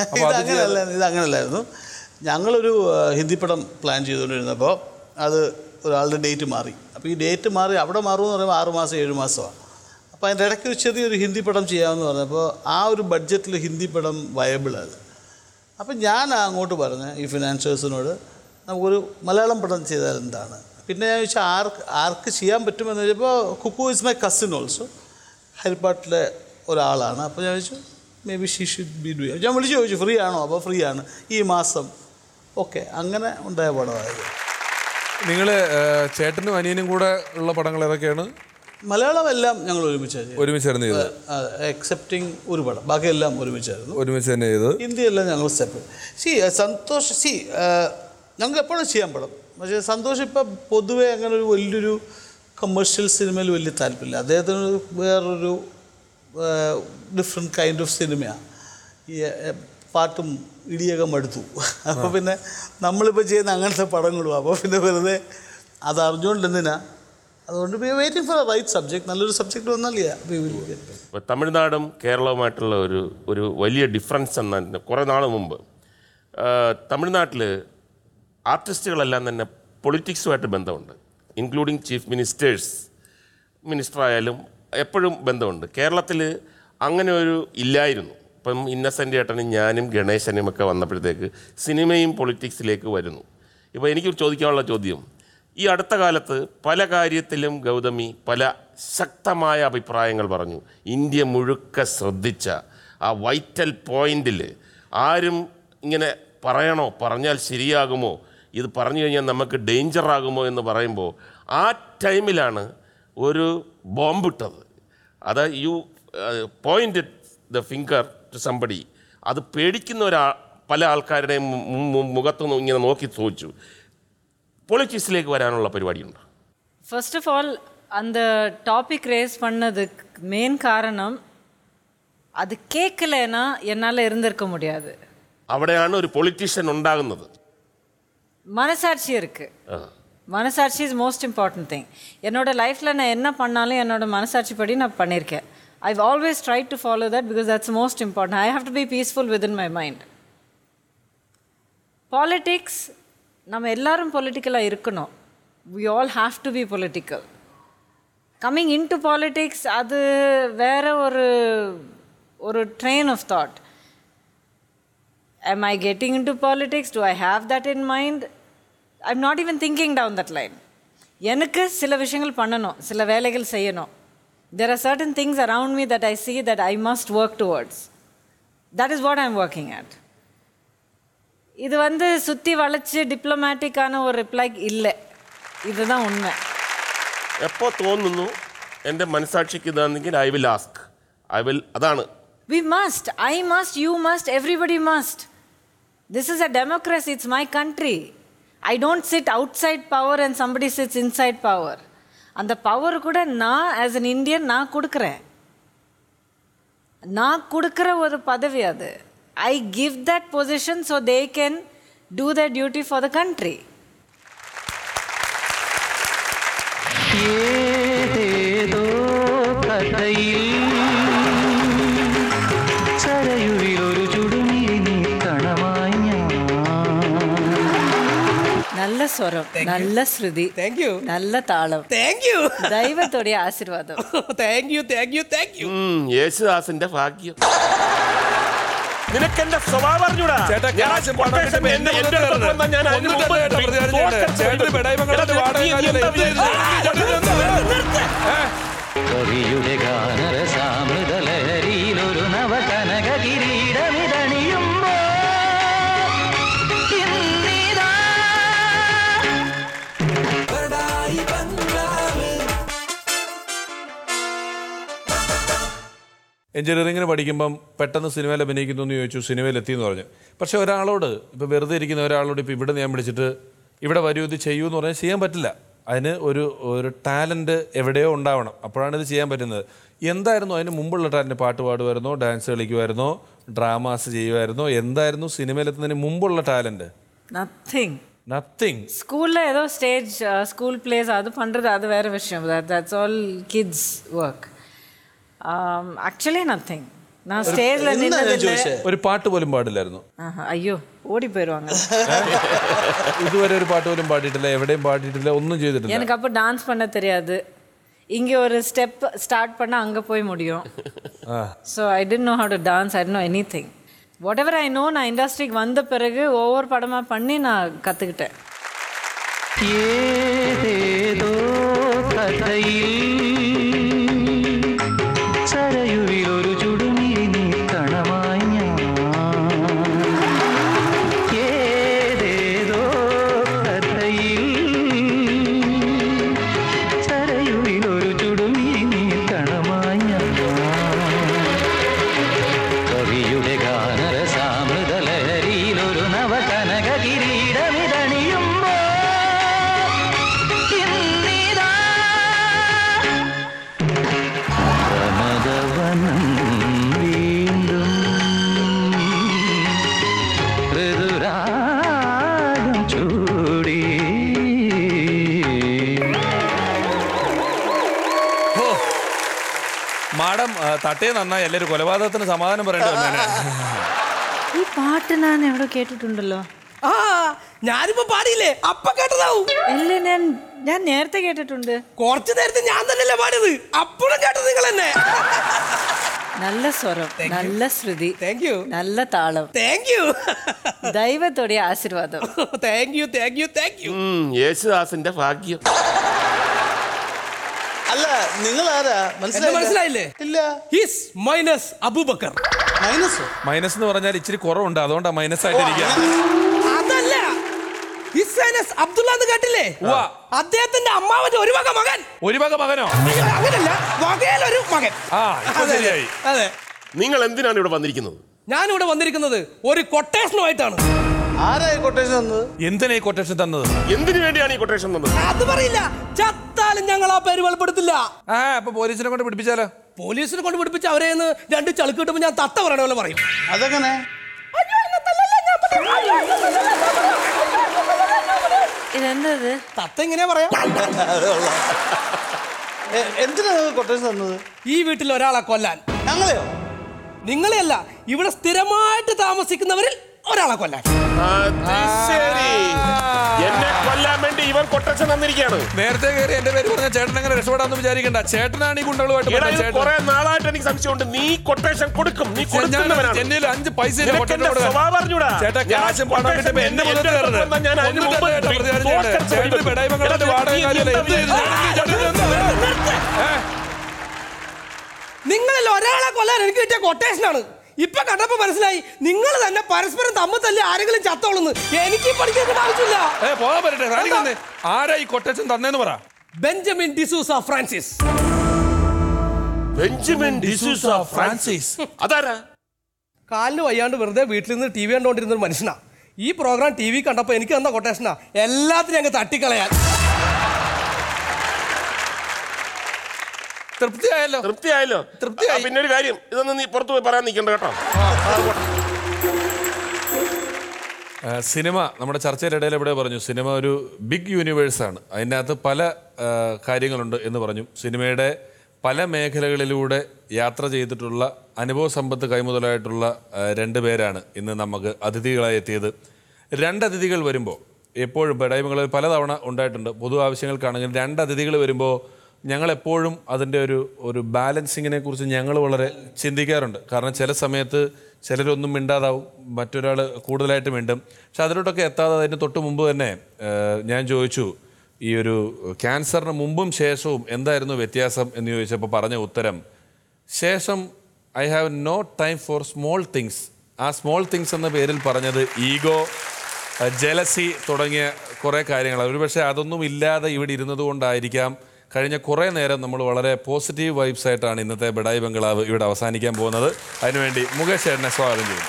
ഇത് അങ്ങനെയല്ലായിരുന്നു. ഞങ്ങളൊരു ഹിന്ദി പടം പ്ലാൻ ചെയ്തുകൊണ്ടിരുന്നപ്പോൾ അത് ഒരാളുടെ ഡേറ്റ് മാറി. അപ്പോൾ ഈ ഡേറ്റ് മാറി അവിടെ മാറുമെന്ന് പറയുമ്പോൾ ആറ് മാസം ഏഴ് മാസമാണ്. അപ്പോൾ അതിൻ്റെ ഇടയ്ക്ക് ഒരു ചെറിയൊരു ഹിന്ദി പടം ചെയ്യാമെന്ന് പറഞ്ഞപ്പോൾ ആ ഒരു ബഡ്ജറ്റിൽ ഹിന്ദി പടം വയബിളാണ്. അപ്പം ഞാൻ അങ്ങോട്ട് പറഞ്ഞ് ഈ ഫിനാൻഷ്യൽസിനോട് നമുക്കൊരു മലയാളം പടം ചെയ്താൽ എന്താണ്. പിന്നെ ഞാൻ ചോദിച്ചാൽ ആർക്ക് ആർക്ക് ചെയ്യാൻ പറ്റുമെന്ന് ചോദിച്ചപ്പോൾ Kukku is my cousin also, ഹരിപ്പാട്ടിലെ ഒരാളാണ്. അപ്പോൾ ഞാൻ ചോദിച്ചു may be she should be do. ഞാൻ വിളിച്ച് ചോദിച്ചു ഫ്രീ ആണോ? അപ്പോൾ ഫ്രീ ആണ് ഈ മാസം. ഓക്കെ, അങ്ങനെ ഉണ്ടായ പടമായത്. നിങ്ങൾ ചേട്ടനും അനിയനും കൂടെ ഉള്ള പടങ്ങൾ ഏതൊക്കെയാണ്? മലയാളം എല്ലാം ഞങ്ങൾ ഒരുമിച്ചായിരുന്നു. ഒരുമിച്ചായിരുന്നു ചെയ്തത്, എക്സെപ്റ്റിംഗ് ഒരു പടം. ബാക്കിയെല്ലാം ഒരുമിച്ചായിരുന്നു, ഒരുമിച്ച് തന്നെ ചെയ്തത്. ഹിന്ദി എല്ലാം ഞങ്ങൾ സെപ്പറേറ്റ്. സി സന്തോഷ് സി ഞങ്ങൾക്ക് എപ്പോഴും ചെയ്യാൻ പടം. പക്ഷേ സന്തോഷ് ഇപ്പം പൊതുവേ അങ്ങനെ ഒരു വലിയൊരു കമേഴ്ഷ്യൽ സിനിമയിൽ വലിയ താല്പര്യമില്ല. അദ്ദേഹത്തിന് വേറൊരു ഡിഫറെൻറ്റ് കൈൻഡ് ഓഫ് സിനിമയാണ്. ഈ പാട്ടും ഇടിയൊക്കെ മടുത്തു. അപ്പോൾ പിന്നെ നമ്മളിപ്പോൾ ചെയ്യുന്ന അങ്ങനത്തെ പടങ്ങളും. അപ്പോൾ പിന്നെ വെറുതെ അത് അറിഞ്ഞുകൊണ്ട് എന്തിനാ, അതുകൊണ്ട് waiting for a right subject. നല്ലൊരു സബ്ജക്ട് വന്നല്ലേ. ഇപ്പോൾ തമിഴ്നാടും കേരളവുമായിട്ടുള്ള ഒരു ഒരു വലിയ ഡിഫറൻസ് എന്ന കുറേ നാൾ മുമ്പ് തമിഴ്നാട്ടിൽ ആർട്ടിസ്റ്റുകളെല്ലാം തന്നെ പൊളിറ്റിക്സുമായിട്ട് ബന്ധമുണ്ട്, ഇൻക്ലൂഡിങ് ചീഫ് മിനിസ്റ്റേഴ്സ്. മിനിസ്റ്ററായാലും എപ്പോഴും ബന്ധമുണ്ട്. കേരളത്തിൽ അങ്ങനെ ഒരു ഇല്ലായിരുന്നു. ഇപ്പം ഇന്നസെൻ്റ് ഏട്ടനും ഞാനും ഗണേശനും ഒക്കെ വന്നപ്പോഴത്തേക്ക് സിനിമയും പൊളിറ്റിക്സിലേക്ക് വരുന്നു. ഇപ്പോൾ എനിക്ക് ചോദിക്കാനുള്ള ചോദ്യം, ഈ അടുത്ത കാലത്ത് പല കാര്യത്തിലും ഗൗതമി പല ശക്തമായ അഭിപ്രായങ്ങൾ പറഞ്ഞു. ഇന്ത്യ മുഴുക്ക ശ്രദ്ധിച്ച ആ വൈറ്റൽ പോയിന്റിൽ ആരും ഇങ്ങനെ പറയണോ, പറഞ്ഞാൽ ശരിയാകുമോ, ഇത് പറഞ്ഞു കഴിഞ്ഞാൽ നമുക്ക് ഡേഞ്ചർ ആകുമോ എന്ന് പറയുമ്പോൾ ആ ടൈമിലാണ് ഒരു ബോംബിട്ടത്. അത് you point the finger to somebody. അത് പേടിക്കുന്ന ഒരാ പല ആൾക്കാരുടെയും മുഖത്തുനിന്ന് ഇങ്ങനെ നോക്കി ചോദിച്ചു. പൊളിറ്റിക്സിലേക്ക് വരാനുള്ള പരിപാടിയുണ്ട്. ഫസ്റ്റ് ഓഫ് ഓൾ அந்த டாபிக் ரேஸ் பண்ணதுக்கு மெயின் காரணம் அது கேட்கலனா என்னால் இருந்திருக்க முடியாது. അവിടെയാണ് ഒരു പൊളിറ്റീഷ്യൻ ഉണ്ടാകുന്നത്. മനസാட்சி இருக்கு. മനസാட்சி இஸ் மோஸ்ட் இம்பார்ட்டன்ட் திங். என்னோட லைஃப்பில் நான் என்ன பண்ணாலும் என்னோட மனசாட்சி படி நான் பண்ணியிருக்கேன். I've always tried to follow that because that's most important. I have to be peaceful within my mind. Politics, நம்ம எல்லாரும் பொலிட்டிக்கலாக இருக்கணும். We all have to be political. Coming into politics, அது வேற ஒரு ஒரு train of thought. Am I getting into politics? Do I have that in mind? I'm not even thinking down that line. எனக்கு சில விஷயங்கள் பண்ணணும், சில வேலைகள் செய்யணும். There are certain things around me that I see that I must work towards. That is what I'm working at. இது வந்து சுற்றி வளைச்சு டிப்ளமேட்டிக்கான ஒரு ரிப்ளை இல்லை. இதுதான் உண்மை. എപ്പോൾ തോന്നുന്നു എൻ്റെ മനസാക്ഷിക്ക് ഇതാണെങ്കിൽ I will ask I will അതാണ്. We must. I must. You must. Everybody must. This is a democracy. It's my country. I don't sit outside power and somebody sits inside power. And the power kuda na as an Indian na kudukren. Na kudukra oru padavi adu. I give that position so they can do their duty for the country. ഏതേതോ കഥയിൽ ചരയുവിലൊരു ചുടുമിഴി നീക്കണമായി ഞാൻ. നല്ല സ്വരം, നല്ല ശ്രുതി, നല്ല താളം, ദൈവത്തോടെ ആശീർവാദം. യേശുദാസിന്റെ ഭാഗ്യം. നിനക്കെന്റെ സ്വഭാവം അറിഞ്ഞൂടാ. കവിയുടെ ഗാനരസാമൃതലഹരിയിലൊരു നവകനക കിരീടമിതണിയുമ്പോ എഞ്ചിനീയറിംഗിന് പഠിക്കുമ്പം പെട്ടെന്ന് സിനിമയിൽ അഭിനയിക്കുന്നു എന്ന് ചോദിച്ചു, സിനിമയിൽ എത്തിയെന്ന് പറഞ്ഞു. പക്ഷേ ഒരാളോട് ഇപ്പോൾ വെറുതെ ഇരിക്കുന്ന ഒരാളോട് ഇപ്പോൾ ഇവിടെ ഞാൻ വിളിച്ചിട്ട് ഇവിടെ വരൂ ഇത് ചെയ്യൂ എന്ന് പറഞ്ഞാൽ ചെയ്യാൻ പറ്റില്ല. അതിന് ഒരു ഒരു ടാലൻറ്റ് എവിടെയോ ഉണ്ടാവണം, അപ്പോഴാണ് ഇത് ചെയ്യാൻ പറ്റുന്നത്. എന്തായിരുന്നു അതിന് മുമ്പുള്ള ടാലൻറ്റ്? പാട്ട് പാടുമായിരുന്നോ, ഡാൻസ് കളിക്കുമായിരുന്നോ, ഡ്രാമാസ് ചെയ്യുമായിരുന്നോ? എന്തായിരുന്നു സിനിമയിലെത്തുന്നതിന് മുമ്പുള്ള ടാലൻറ്റ്? Nothing nothing. സ്കൂളിൽ ഏതോ സ്റ്റേജ് സ്കൂൾ പ്ലേസ് അത് പണ്ടത്, അത് വേറെ വിഷയം. That's all kids work. Actually nothing. ഞാൻ സ്റ്റേജിൽ ഒരു പാട്ട് പോലും പാടില്ലായിരുന്നു. അയ്യോ, ഓടിപ്പോരും അങ്ങനെ. ഇതുവരെ ഒരു പാട്ട് പോലും പാടിയിട്ടില്ല, എവിടെയും പാടിയിട്ടില്ല, ഒന്നും ചെയ്തിട്ടില്ല. எனக்கு அப்போ டான்ஸ் பண்ண தெரியாது. இங்கே ஒரு ஸ்டெப் ஸ்டார்ட் பண்ண அங்கே போய் முடியும். So I didn't know how to dance. I didn't know anything. Whatever I know, நான் இண்டஸ்ட்ரிக்கு வந்த பிறகு ஒவ்வொரு படமாக பண்ணி நான் கற்றுக்கிட்டேன். ഏതേതോ കഥയിൽ ചരയുവിലൊരു ചുടുമിഴി നീക്കണമായി ഞാൻ. ഏതേതോ കഥയിൽ ചരയുവിലൊരു ചുടുമിഴി നീക്കണമായി ഞാൻ. കവിയുടെ ഗാനരസാമൃതലഹരിയിലൊരു നവകനക കിരീടമിതണിയുമ്പോ ഇന്നിതാ പ്രമദവനം വീണ്ടും ഋതുരാഗം ചൂടി. മാഡം തട്ടേ നന്നായി. എല്ലാവരും കൊലപാതകത്തിന് സമാധാനം പറയേണ്ടി വന്നേനെ. ഈ പാട്ട് ഞാൻ എവിടെ കേട്ടിട്ടുണ്ടല്ലോ. ആ, ഞാനിപ്പോ പാടിയില്ലേ, അപ്പ കേട്ടതാവും. അല്ലേ, ഞാൻ ഞാൻ നേരത്തെ കേട്ടിട്ടുണ്ട്. കുറച്ചു നേരത്തെ ഞാൻ തന്നെയല്ലേ പാടിയത്, അപ്പോഴും കേട്ടത് നിങ്ങൾ തന്നെ. നല്ല സ്വരം, നല്ല ശ്രുതി, താങ്ക് യു, നല്ല താളം, താങ്ക് യു, ദൈവത്തോടെ ആശീർവാദം. Thank you, thank you, thank you. യേശുദാസിന്റെ ഭാഗ്യം. അല്ല, നിങ്ങൾ ആരാ? മനസ്സിലായില്ലേ? ഇല്ല. His minus Abubakar. Minus minus എന്ന് പറഞ്ഞാൽ ഇച്ചിരി കുറവുണ്ട്, അതുകൊണ്ടാണ് മൈനസ് ആയിട്ടിരിക്കുക. അതല്ല, ഹിസ് അബ്ദുള്ള എന്ന് കേട്ടില്ലേ? അദ്ദേഹത്തിന്റെ അമ്മാവന്റെ ഒരു വക മകൻ. ഒരു വക മകനോ? അങ്ങനല്ല, വകയിലൊരു മകൻ. അതെ. നിങ്ങൾ എന്തിനാണ് ഇവിടെ വന്നിരിക്കുന്നത്? ഞാനിവിടെ വന്നിരിക്കുന്നത് ഒരു കൊട്ടേഷനുമായിട്ടാണ്. ആരാ ഈ കൊട്ടേഷൻ തന്നത്? എന്തിനാ ഈ കൊട്ടേഷൻ തന്നത്? എന്തിനു വേണ്ടിയാണ് ഈ കൊട്ടേഷൻ തന്നത്? അത് പറയില്ല, ചത്താലും ഞങ്ങൾ ആ പേര് വെളിപ്പെടുത്തില്ല. ആ, അപ്പൊ പോലീസിനെ കൊണ്ട് പിടിപ്പിച്ചാലോ? പോലീസിനെ കൊണ്ട് പിടിപ്പിച്ച് അവരെ രണ്ട് ചളുക്ക് കിട്ടുമ്പോ ഞാൻ തത്ത പറയണ പോലെ പറയും. അതെങ്ങനെ? ഇതെന്തത്? തത്ത ഇങ്ങനെ പറയാം. എന്തിനാ കൊട്ടേഷൻ തന്നത്? ഈ വീട്ടിൽ ഒരാളെ കൊല്ലാൻ. ഞങ്ങളെയോ? നിങ്ങളെയല്ല, ഇവിടെ സ്ഥിരമായിട്ട് താമസിക്കുന്നവരിൽ ഒരാളെ കൊല്ലാൻ. എന്നെ കൊല്ലാൻ വേണ്ടി ഇവർ കൊട്ടേഷൻ തന്നിരിക്കുകയാണ്. നേരത്തെ കയറി എന്റെ പേര് പറഞ്ഞ ചേട്ടൻ അങ്ങനെ രക്ഷപ്പെടാന്ന് വിചാരിക്കണ്ട. ചേട്ടനാണ് ഈ ഗുണ്ടകളുമായിട്ട് കുറെ നാളായിട്ട് എനിക്ക് സംശയമുണ്ട്. നീ കൊട്ടേഷൻ കൊടുക്കും, നീ കൊടുക്കുന്നവനാണ്. എന്നിൽ അഞ്ച് പൈസ സ്വഭാവം അറിഞ്ഞൂടാ. ചേട്ടാ, ക്യാഷും പണം കിട്ടുമ്പോ എന്നെ മുതൽ നിങ്ങളിൽ ഒരാളെ കൊല്ലാൻ എനിക്ക് കിട്ടിയ കൊട്ടേഷനാണ്. ഇപ്പൊ കണ്ടപ്പോ മനസ്സിലായി, നിങ്ങൾ തന്നെ പരസ്പരം തമ്മിൽ തല്ലി ആരെങ്കിലും ചത്തോളുന്ന്. എനിക്ക് പഠിക്കേണ്ട ആവശ്യമില്ല. ആരാ ഈ കൊട്ടേഷൻ തന്നേന്ന് പറ. Benjamin D'Souza Francis. Benjamin D'Souza Francis. അതാരാ? കാലിന് വയ്യാണ്ട് വെറുതെ വീട്ടിൽ നിന്ന് ടി വി കണ്ടുകൊണ്ടിരുന്ന ഒരു മനുഷ്യനാ. ഈ പ്രോഗ്രാം ടി വി കണ്ടപ്പോൾ എനിക്ക് തന്ന കൊട്ടേഷനാ എല്ലാത്തിനും അങ്ങ് തട്ടിക്കളയാൻ. തൃപ്തിയായല്ലോ? തൃപ്തിയായല്ലോ. തൃപ്തിയായി. പിന്നെ ഒരു കാര്യം, ഇതൊന്നും നീ പുറത്തു പോയി പറയാൻ നിൽക്കണ്ട കേട്ടോ. സിനിമ നമ്മുടെ ചർച്ചയുടെ ഇടയിൽ എവിടെ പറഞ്ഞു സിനിമ ഒരു ബിഗ് യൂണിവേഴ്സാണ്, അതിൻ്റെ അകത്ത് പല കാര്യങ്ങളുണ്ട് എന്ന് പറഞ്ഞു. സിനിമയുടെ പല മേഖലകളിലൂടെ യാത്ര ചെയ്തിട്ടുള്ള അനുഭവ സമ്പത്ത് കൈമുതലായിട്ടുള്ള രണ്ട് പേരാണ് ഇന്ന് നമുക്ക് അതിഥികളായി എത്തിയത്. രണ്ട് അതിഥികൾ വരുമ്പോൾ എപ്പോഴും ബഡായിമംഗളത്തിൽ പലതവണ ഉണ്ടായിട്ടുണ്ട്. പൊതു ആവശ്യങ്ങൾക്കാണെങ്കിൽ രണ്ട് അതിഥികൾ വരുമ്പോൾ ഞങ്ങളെപ്പോഴും അതിൻ്റെ ഒരു ഒരു ബാലൻസിങ്ങിനെ കുറിച്ച് ഞങ്ങൾ വളരെ ചിന്തിക്കാറുണ്ട്. കാരണം ചില സമയത്ത് ചിലരൊന്നും മിണ്ടാതാവും, മറ്റൊരാൾ കൂടുതലായിട്ട് മിണ്ടും. പക്ഷെ അതിലോട്ടൊക്കെ എത്താതെ അതിന് തൊട്ട് മുമ്പ് തന്നെ ഞാൻ ചോദിച്ചു, ഈ ഒരു ക്യാൻസറിന് മുമ്പും ശേഷവും എന്തായിരുന്നു വ്യത്യാസം എന്ന് ചോദിച്ചപ്പോൾ പറഞ്ഞ ഉത്തരം, ശേഷം I have no time for small things. ആ സ്മോൾ തിങ്സ് എന്ന പേരിൽ പറഞ്ഞത് ഈഗോ, ജലസി തുടങ്ങിയ കുറേ കാര്യങ്ങൾ. ഒരുപക്ഷെ അതൊന്നും ഇല്ലാതെ ഇവിടെ ഇരുന്നത് കൊണ്ടായിരിക്കാം കഴിഞ്ഞ കുറേ നേരം നമ്മൾ വളരെ പോസിറ്റീവ് വൈബ്സ് ആയിട്ടാണ് ഇന്നത്തെ ബഡായി ബംഗ്ലാവ് ഇവിടെ അവസാനിക്കാൻ പോകുന്നത്. അതിനുവേണ്ടി മുകേഷ് ചേട്ടനെ സ്വാഗതം ചെയ്യുന്നു.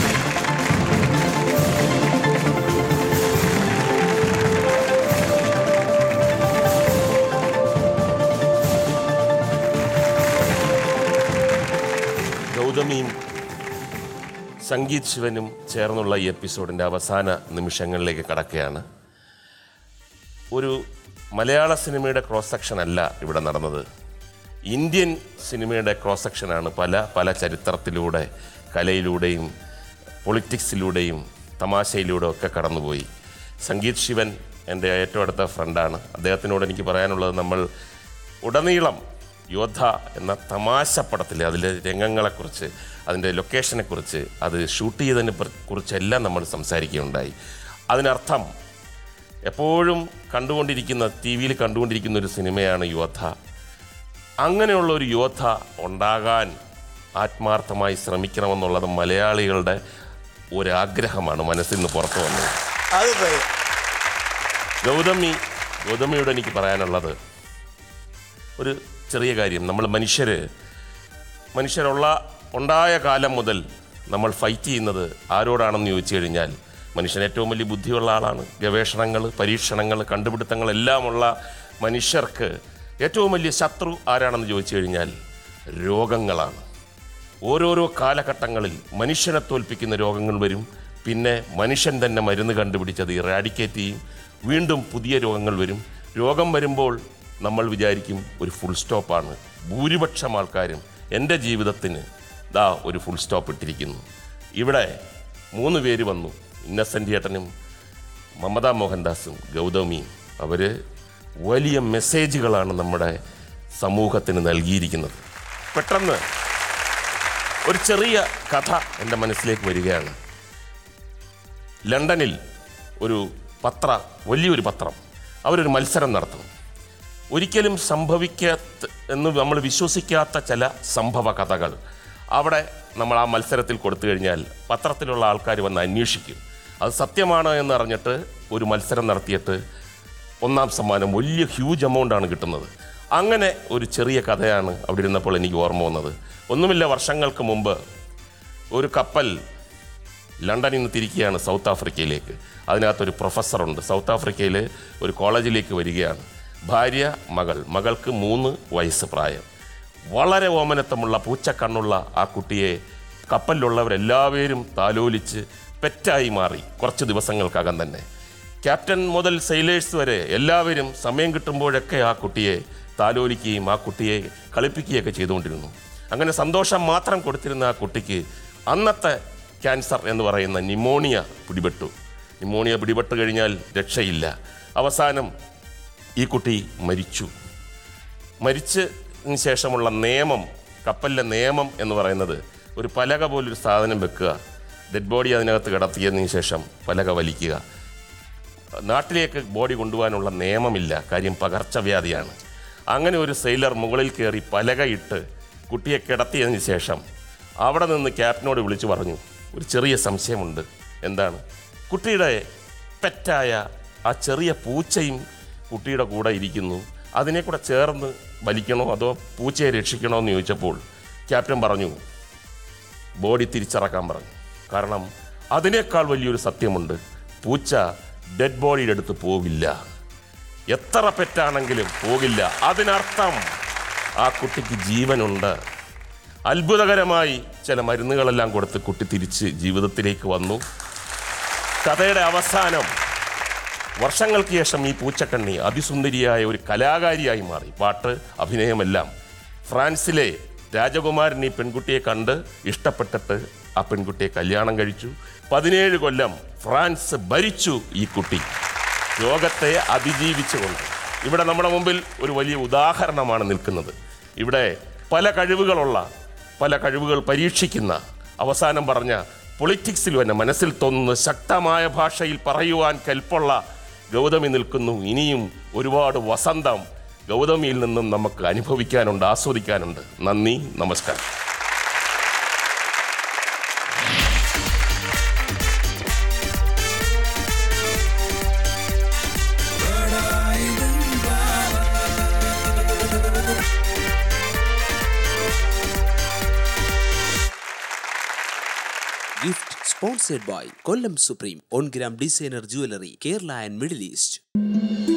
ഗൗതമിയും സംഗീത് ശിവനും ചേർന്നുള്ള ഈ എപ്പിസോഡിൻ്റെ അവസാന നിമിഷങ്ങളിലേക്ക് കടക്കുകയാണ്. ഒരു മലയാള സിനിമയുടെ ക്രോസ് സെക്ഷൻ അല്ല ഇവിടെ നടന്നത്, ഇന്ത്യൻ സിനിമയുടെ ക്രോസ് സെക്ഷനാണ്. പല പല ചരിത്രത്തിലൂടെ, കലയിലൂടെയും പൊളിറ്റിക്സിലൂടെയും തമാശയിലൂടെ ഒക്കെ കടന്നുപോയി. സംഗീത് ശിവൻ എൻ്റെ ഏറ്റവും അടുത്ത ഫ്രണ്ടാണ്. അദ്ദേഹത്തിനോട് എനിക്ക് പറയാനുള്ളത്, നമ്മൾ ഉടനീളം യോദ്ധ എന്ന തമാശ പടത്തിൽ അതിലെ രംഗങ്ങളെക്കുറിച്ച്, അതിൻ്റെ ലൊക്കേഷനെക്കുറിച്ച്, അത് ഷൂട്ട് ചെയ്തതിനെ കുറിച്ചെല്ലാം നമ്മൾ സംസാരിക്കുകയുണ്ടായി. അതിനർത്ഥം എപ്പോഴും കണ്ടുകൊണ്ടിരിക്കുന്ന, ടി വിയിൽ കണ്ടുകൊണ്ടിരിക്കുന്ന ഒരു സിനിമയാണ് യോദ്ധ. അങ്ങനെയുള്ള ഒരു യോദ്ധ ഉണ്ടാകാൻ ആത്മാർത്ഥമായി ശ്രമിക്കണമെന്നുള്ളത് മലയാളികളുടെ ഒരാഗ്രഹമാണ് മനസ്സിൽ നിന്ന് പുറത്തു വന്നത്. ഗൗതമി ഗൗതമിയോട് എനിക്ക് പറയാനുള്ളത് ഒരു ചെറിയ കാര്യം. നമ്മൾ മനുഷ്യർ മനുഷ്യരുള്ള ഉണ്ടായ കാലം മുതൽ നമ്മൾ ഫൈറ്റ് ചെയ്യുന്നത് ആരോടാണെന്ന് ചോദിച്ചു കഴിഞ്ഞാൽ, മനുഷ്യൻ ഏറ്റവും വലിയ ബുദ്ധിയുള്ള ആളാണ്. ഗവേഷണങ്ങൾ, പരീക്ഷണങ്ങൾ, കണ്ടുപിടുത്തങ്ങൾ എല്ലാമുള്ള മനുഷ്യർക്ക് ഏറ്റവും വലിയ ശത്രു ആരാണെന്ന് ചോദിച്ചു കഴിഞ്ഞാൽ രോഗങ്ങളാണ്. ഓരോരോ കാലഘട്ടങ്ങളിൽ മനുഷ്യനെ തോൽപ്പിക്കുന്ന രോഗങ്ങൾ വരും. പിന്നെ മനുഷ്യൻ തന്നെ മരുന്ന് കണ്ടുപിടിച്ചത് ഇറാഡിക്കേറ്റ് ചെയ്യും. വീണ്ടും പുതിയ രോഗങ്ങൾ വരും. രോഗം വരുമ്പോൾ നമ്മൾ വിചാരിക്കും ഒരു ഫുൾ സ്റ്റോപ്പാണ്. ഭൂരിപക്ഷം ആൾക്കാരും എൻ്റെ ജീവിതത്തിന് ദാ ഒരു ഫുൾ സ്റ്റോപ്പ് ഇട്ടിരിക്കുന്നു. ഇവിടെ മൂന്ന് പേര് വന്നു, ഇന്നസെൻ്റ് ഏട്ടനും മമതാ മോഹൻദാസും ഗൗതമിയും. അവർ വലിയ മെസ്സേജുകളാണ് നമ്മുടെ സമൂഹത്തിന് നൽകിയിരിക്കുന്നത്. പെട്ടെന്ന് ഒരു ചെറിയ കഥ എൻ്റെ മനസ്സിലേക്ക് വരികയാണ്. ലണ്ടനിൽ ഒരു പത്ര വലിയൊരു പത്രം അവരൊരു മത്സരം നടത്തും. ഒരിക്കലും സംഭവിക്കാത്ത എന്ന് നമ്മൾ വിശ്വസിക്കാത്ത ചില സംഭവ കഥകൾ അവിടെ നമ്മൾ ആ മത്സരത്തിൽ കൊടുത്തു കഴിഞ്ഞാൽ പത്രത്തിലുള്ള ആൾക്കാർ വന്ന് അന്വേഷിക്കും. അത് സത്യമാണോ എന്നറിഞ്ഞിട്ട് ഒരു മത്സരം നടത്തിയിട്ട് ഒന്നാം സമ്മാനം വലിയ ഹ്യൂജ് എമൗണ്ടാണ് കിട്ടുന്നത്. അങ്ങനെ ഒരു ചെറിയ കഥയാണ് അവിടെ ഇരുന്നപ്പോൾ എനിക്ക് ഓർമ്മ വന്നത്. ഒന്നുമില്ല, വർഷങ്ങൾക്ക് മുമ്പ് ഒരു കപ്പൽ ലണ്ടനിൽ നിന്ന് തിരിക്കുകയാണ് സൗത്ത് ആഫ്രിക്കയിലേക്ക്. അതിനകത്തൊരു പ്രൊഫസറുണ്ട്. സൗത്ത് ആഫ്രിക്കയിൽ ഒരു കോളേജിലേക്ക് വരികയാണ്. ഭാര്യ, മകൾ. മകൾക്ക് മൂന്ന് വയസ്സ് പ്രായം. വളരെ ഓമനത്വമുള്ള പൂച്ചക്കണ്ണുള്ള ആ കുട്ടിയെ കപ്പലിലുള്ളവരെല്ലാവരും താലോലിച്ച് പെറ്റായി മാറി കുറച്ച് ദിവസങ്ങൾക്കകം തന്നെ. ക്യാപ്റ്റൻ മുതൽ സെയിലേഴ്സ് വരെ എല്ലാവരും സമയം കിട്ടുമ്പോഴൊക്കെ ആ കുട്ടിയെ താലോലിക്കുകയും ആ കുട്ടിയെ കളിപ്പിക്കുകയൊക്കെ ചെയ്തുകൊണ്ടിരുന്നു. അങ്ങനെ സന്തോഷം മാത്രം കൊടുത്തിരുന്ന ആ കുട്ടിക്ക് അന്നത്തെ ക്യാൻസർ എന്ന് പറയുന്ന ന്യൂമോണിയ പിടിപെട്ടു. ന്യൂമോണിയ പിടിപെട്ട് കഴിഞ്ഞാൽ രക്ഷയില്ല. അവസാനം ഈ കുട്ടി മരിച്ചു. മരിച്ചതിന് ശേഷമുള്ള നിയമം, കപ്പലിലെ നിയമം എന്ന് പറയുന്നത് ഒരു പലക പോലൊരു സാധനം വെക്കുക, ഡെഡ് ബോഡി അതിനകത്ത് കിടത്തിയതിന് ശേഷം പലക വലിക്കുക. നാട്ടിലേക്ക് ബോഡി കൊണ്ടുപോകാനുള്ള നിയമമില്ല, കാര്യം പകർച്ചവ്യാധിയാണ്. അങ്ങനെ ഒരു സെയിലർ മുകളിൽ കയറി പലകയിട്ട് കുട്ടിയെ കിടത്തിയതിന് ശേഷം അവിടെ നിന്ന് ക്യാപ്റ്റനോട് വിളിച്ചു പറഞ്ഞു, ഒരു ചെറിയ സംശയമുണ്ട്. എന്താണ്? കുട്ടിയുടെ പെറ്റായ ആ ചെറിയ പൂച്ചയും കുട്ടിയുടെ കൂടെ ഇരിക്കുന്നു. അതിനെ കൂടെ ചേർന്ന് വലിക്കണോ അതോ പൂച്ചയെ രക്ഷിക്കണോ എന്ന് ചോദിച്ചപ്പോൾ ക്യാപ്റ്റൻ പറഞ്ഞു ബോഡി തിരിച്ചിറക്കാൻ പറഞ്ഞു. കാരണം അതിനേക്കാൾ വലിയൊരു സത്യമുണ്ട്, പൂച്ച ഡെഡ് ബോഡിയുടെ അടുത്ത് പോകില്ല, എത്ര പെറ്റാണെങ്കിലും പോകില്ല. അതിനർത്ഥം ആ കുട്ടിക്ക് ജീവനുണ്ട്. അത്ഭുതകരമായി ചില മരുന്നുകളെല്ലാം കൊടുത്ത് കുട്ടി തിരിച്ച് ജീവിതത്തിലേക്ക് വന്നു. കഥയുടെ അവസാനം വർഷങ്ങൾക്ക് ശേഷം ഈ പൂച്ചക്കണ്ണി അതിസുന്ദരിയായ ഒരു കലാകാരിയായി മാറി. പാട്ട്, അഭിനയമെല്ലാം. ഫ്രാൻസിലെ രാജകുമാരൻ ഈ പെൺകുട്ടിയെ കണ്ട് ഇഷ്ടപ്പെട്ടിട്ട് ആ പെൺകുട്ടിയെ കല്യാണം കഴിച്ചു. പതിനേഴ് കൊല്ലം ഫ്രാൻസ് ഭരിച്ചു ഈ കുട്ടി, രോഗത്തെ അതിജീവിച്ചുകൊണ്ട്. ഇവിടെ നമ്മുടെ മുമ്പിൽ ഒരു വലിയ ഉദാഹരണമാണ് നിൽക്കുന്നത്. ഇവിടെ പല കഴിവുകളുള്ള, പല കഴിവുകൾ പരീക്ഷിക്കുന്ന, അവസാനം പറഞ്ഞ പൊളിറ്റിക്സിൽ തന്നെ മനസ്സിൽ തോന്നുന്ന ശക്തമായ ഭാഷയിൽ പറയുവാൻ കെൽപ്പുള്ള ഗൗതമി നിൽക്കുന്നു. ഇനിയും ഒരുപാട് വസന്തം ഗൗതമിയിൽ നിന്നും നമുക്ക് അനുഭവിക്കാനുണ്ട്, ആസ്വദിക്കാനുണ്ട്. നന്ദി, നമസ്കാരം. Gift sponsored by Kollam Supreme, On Gram Designer Jewelry, Kerala and Middle East.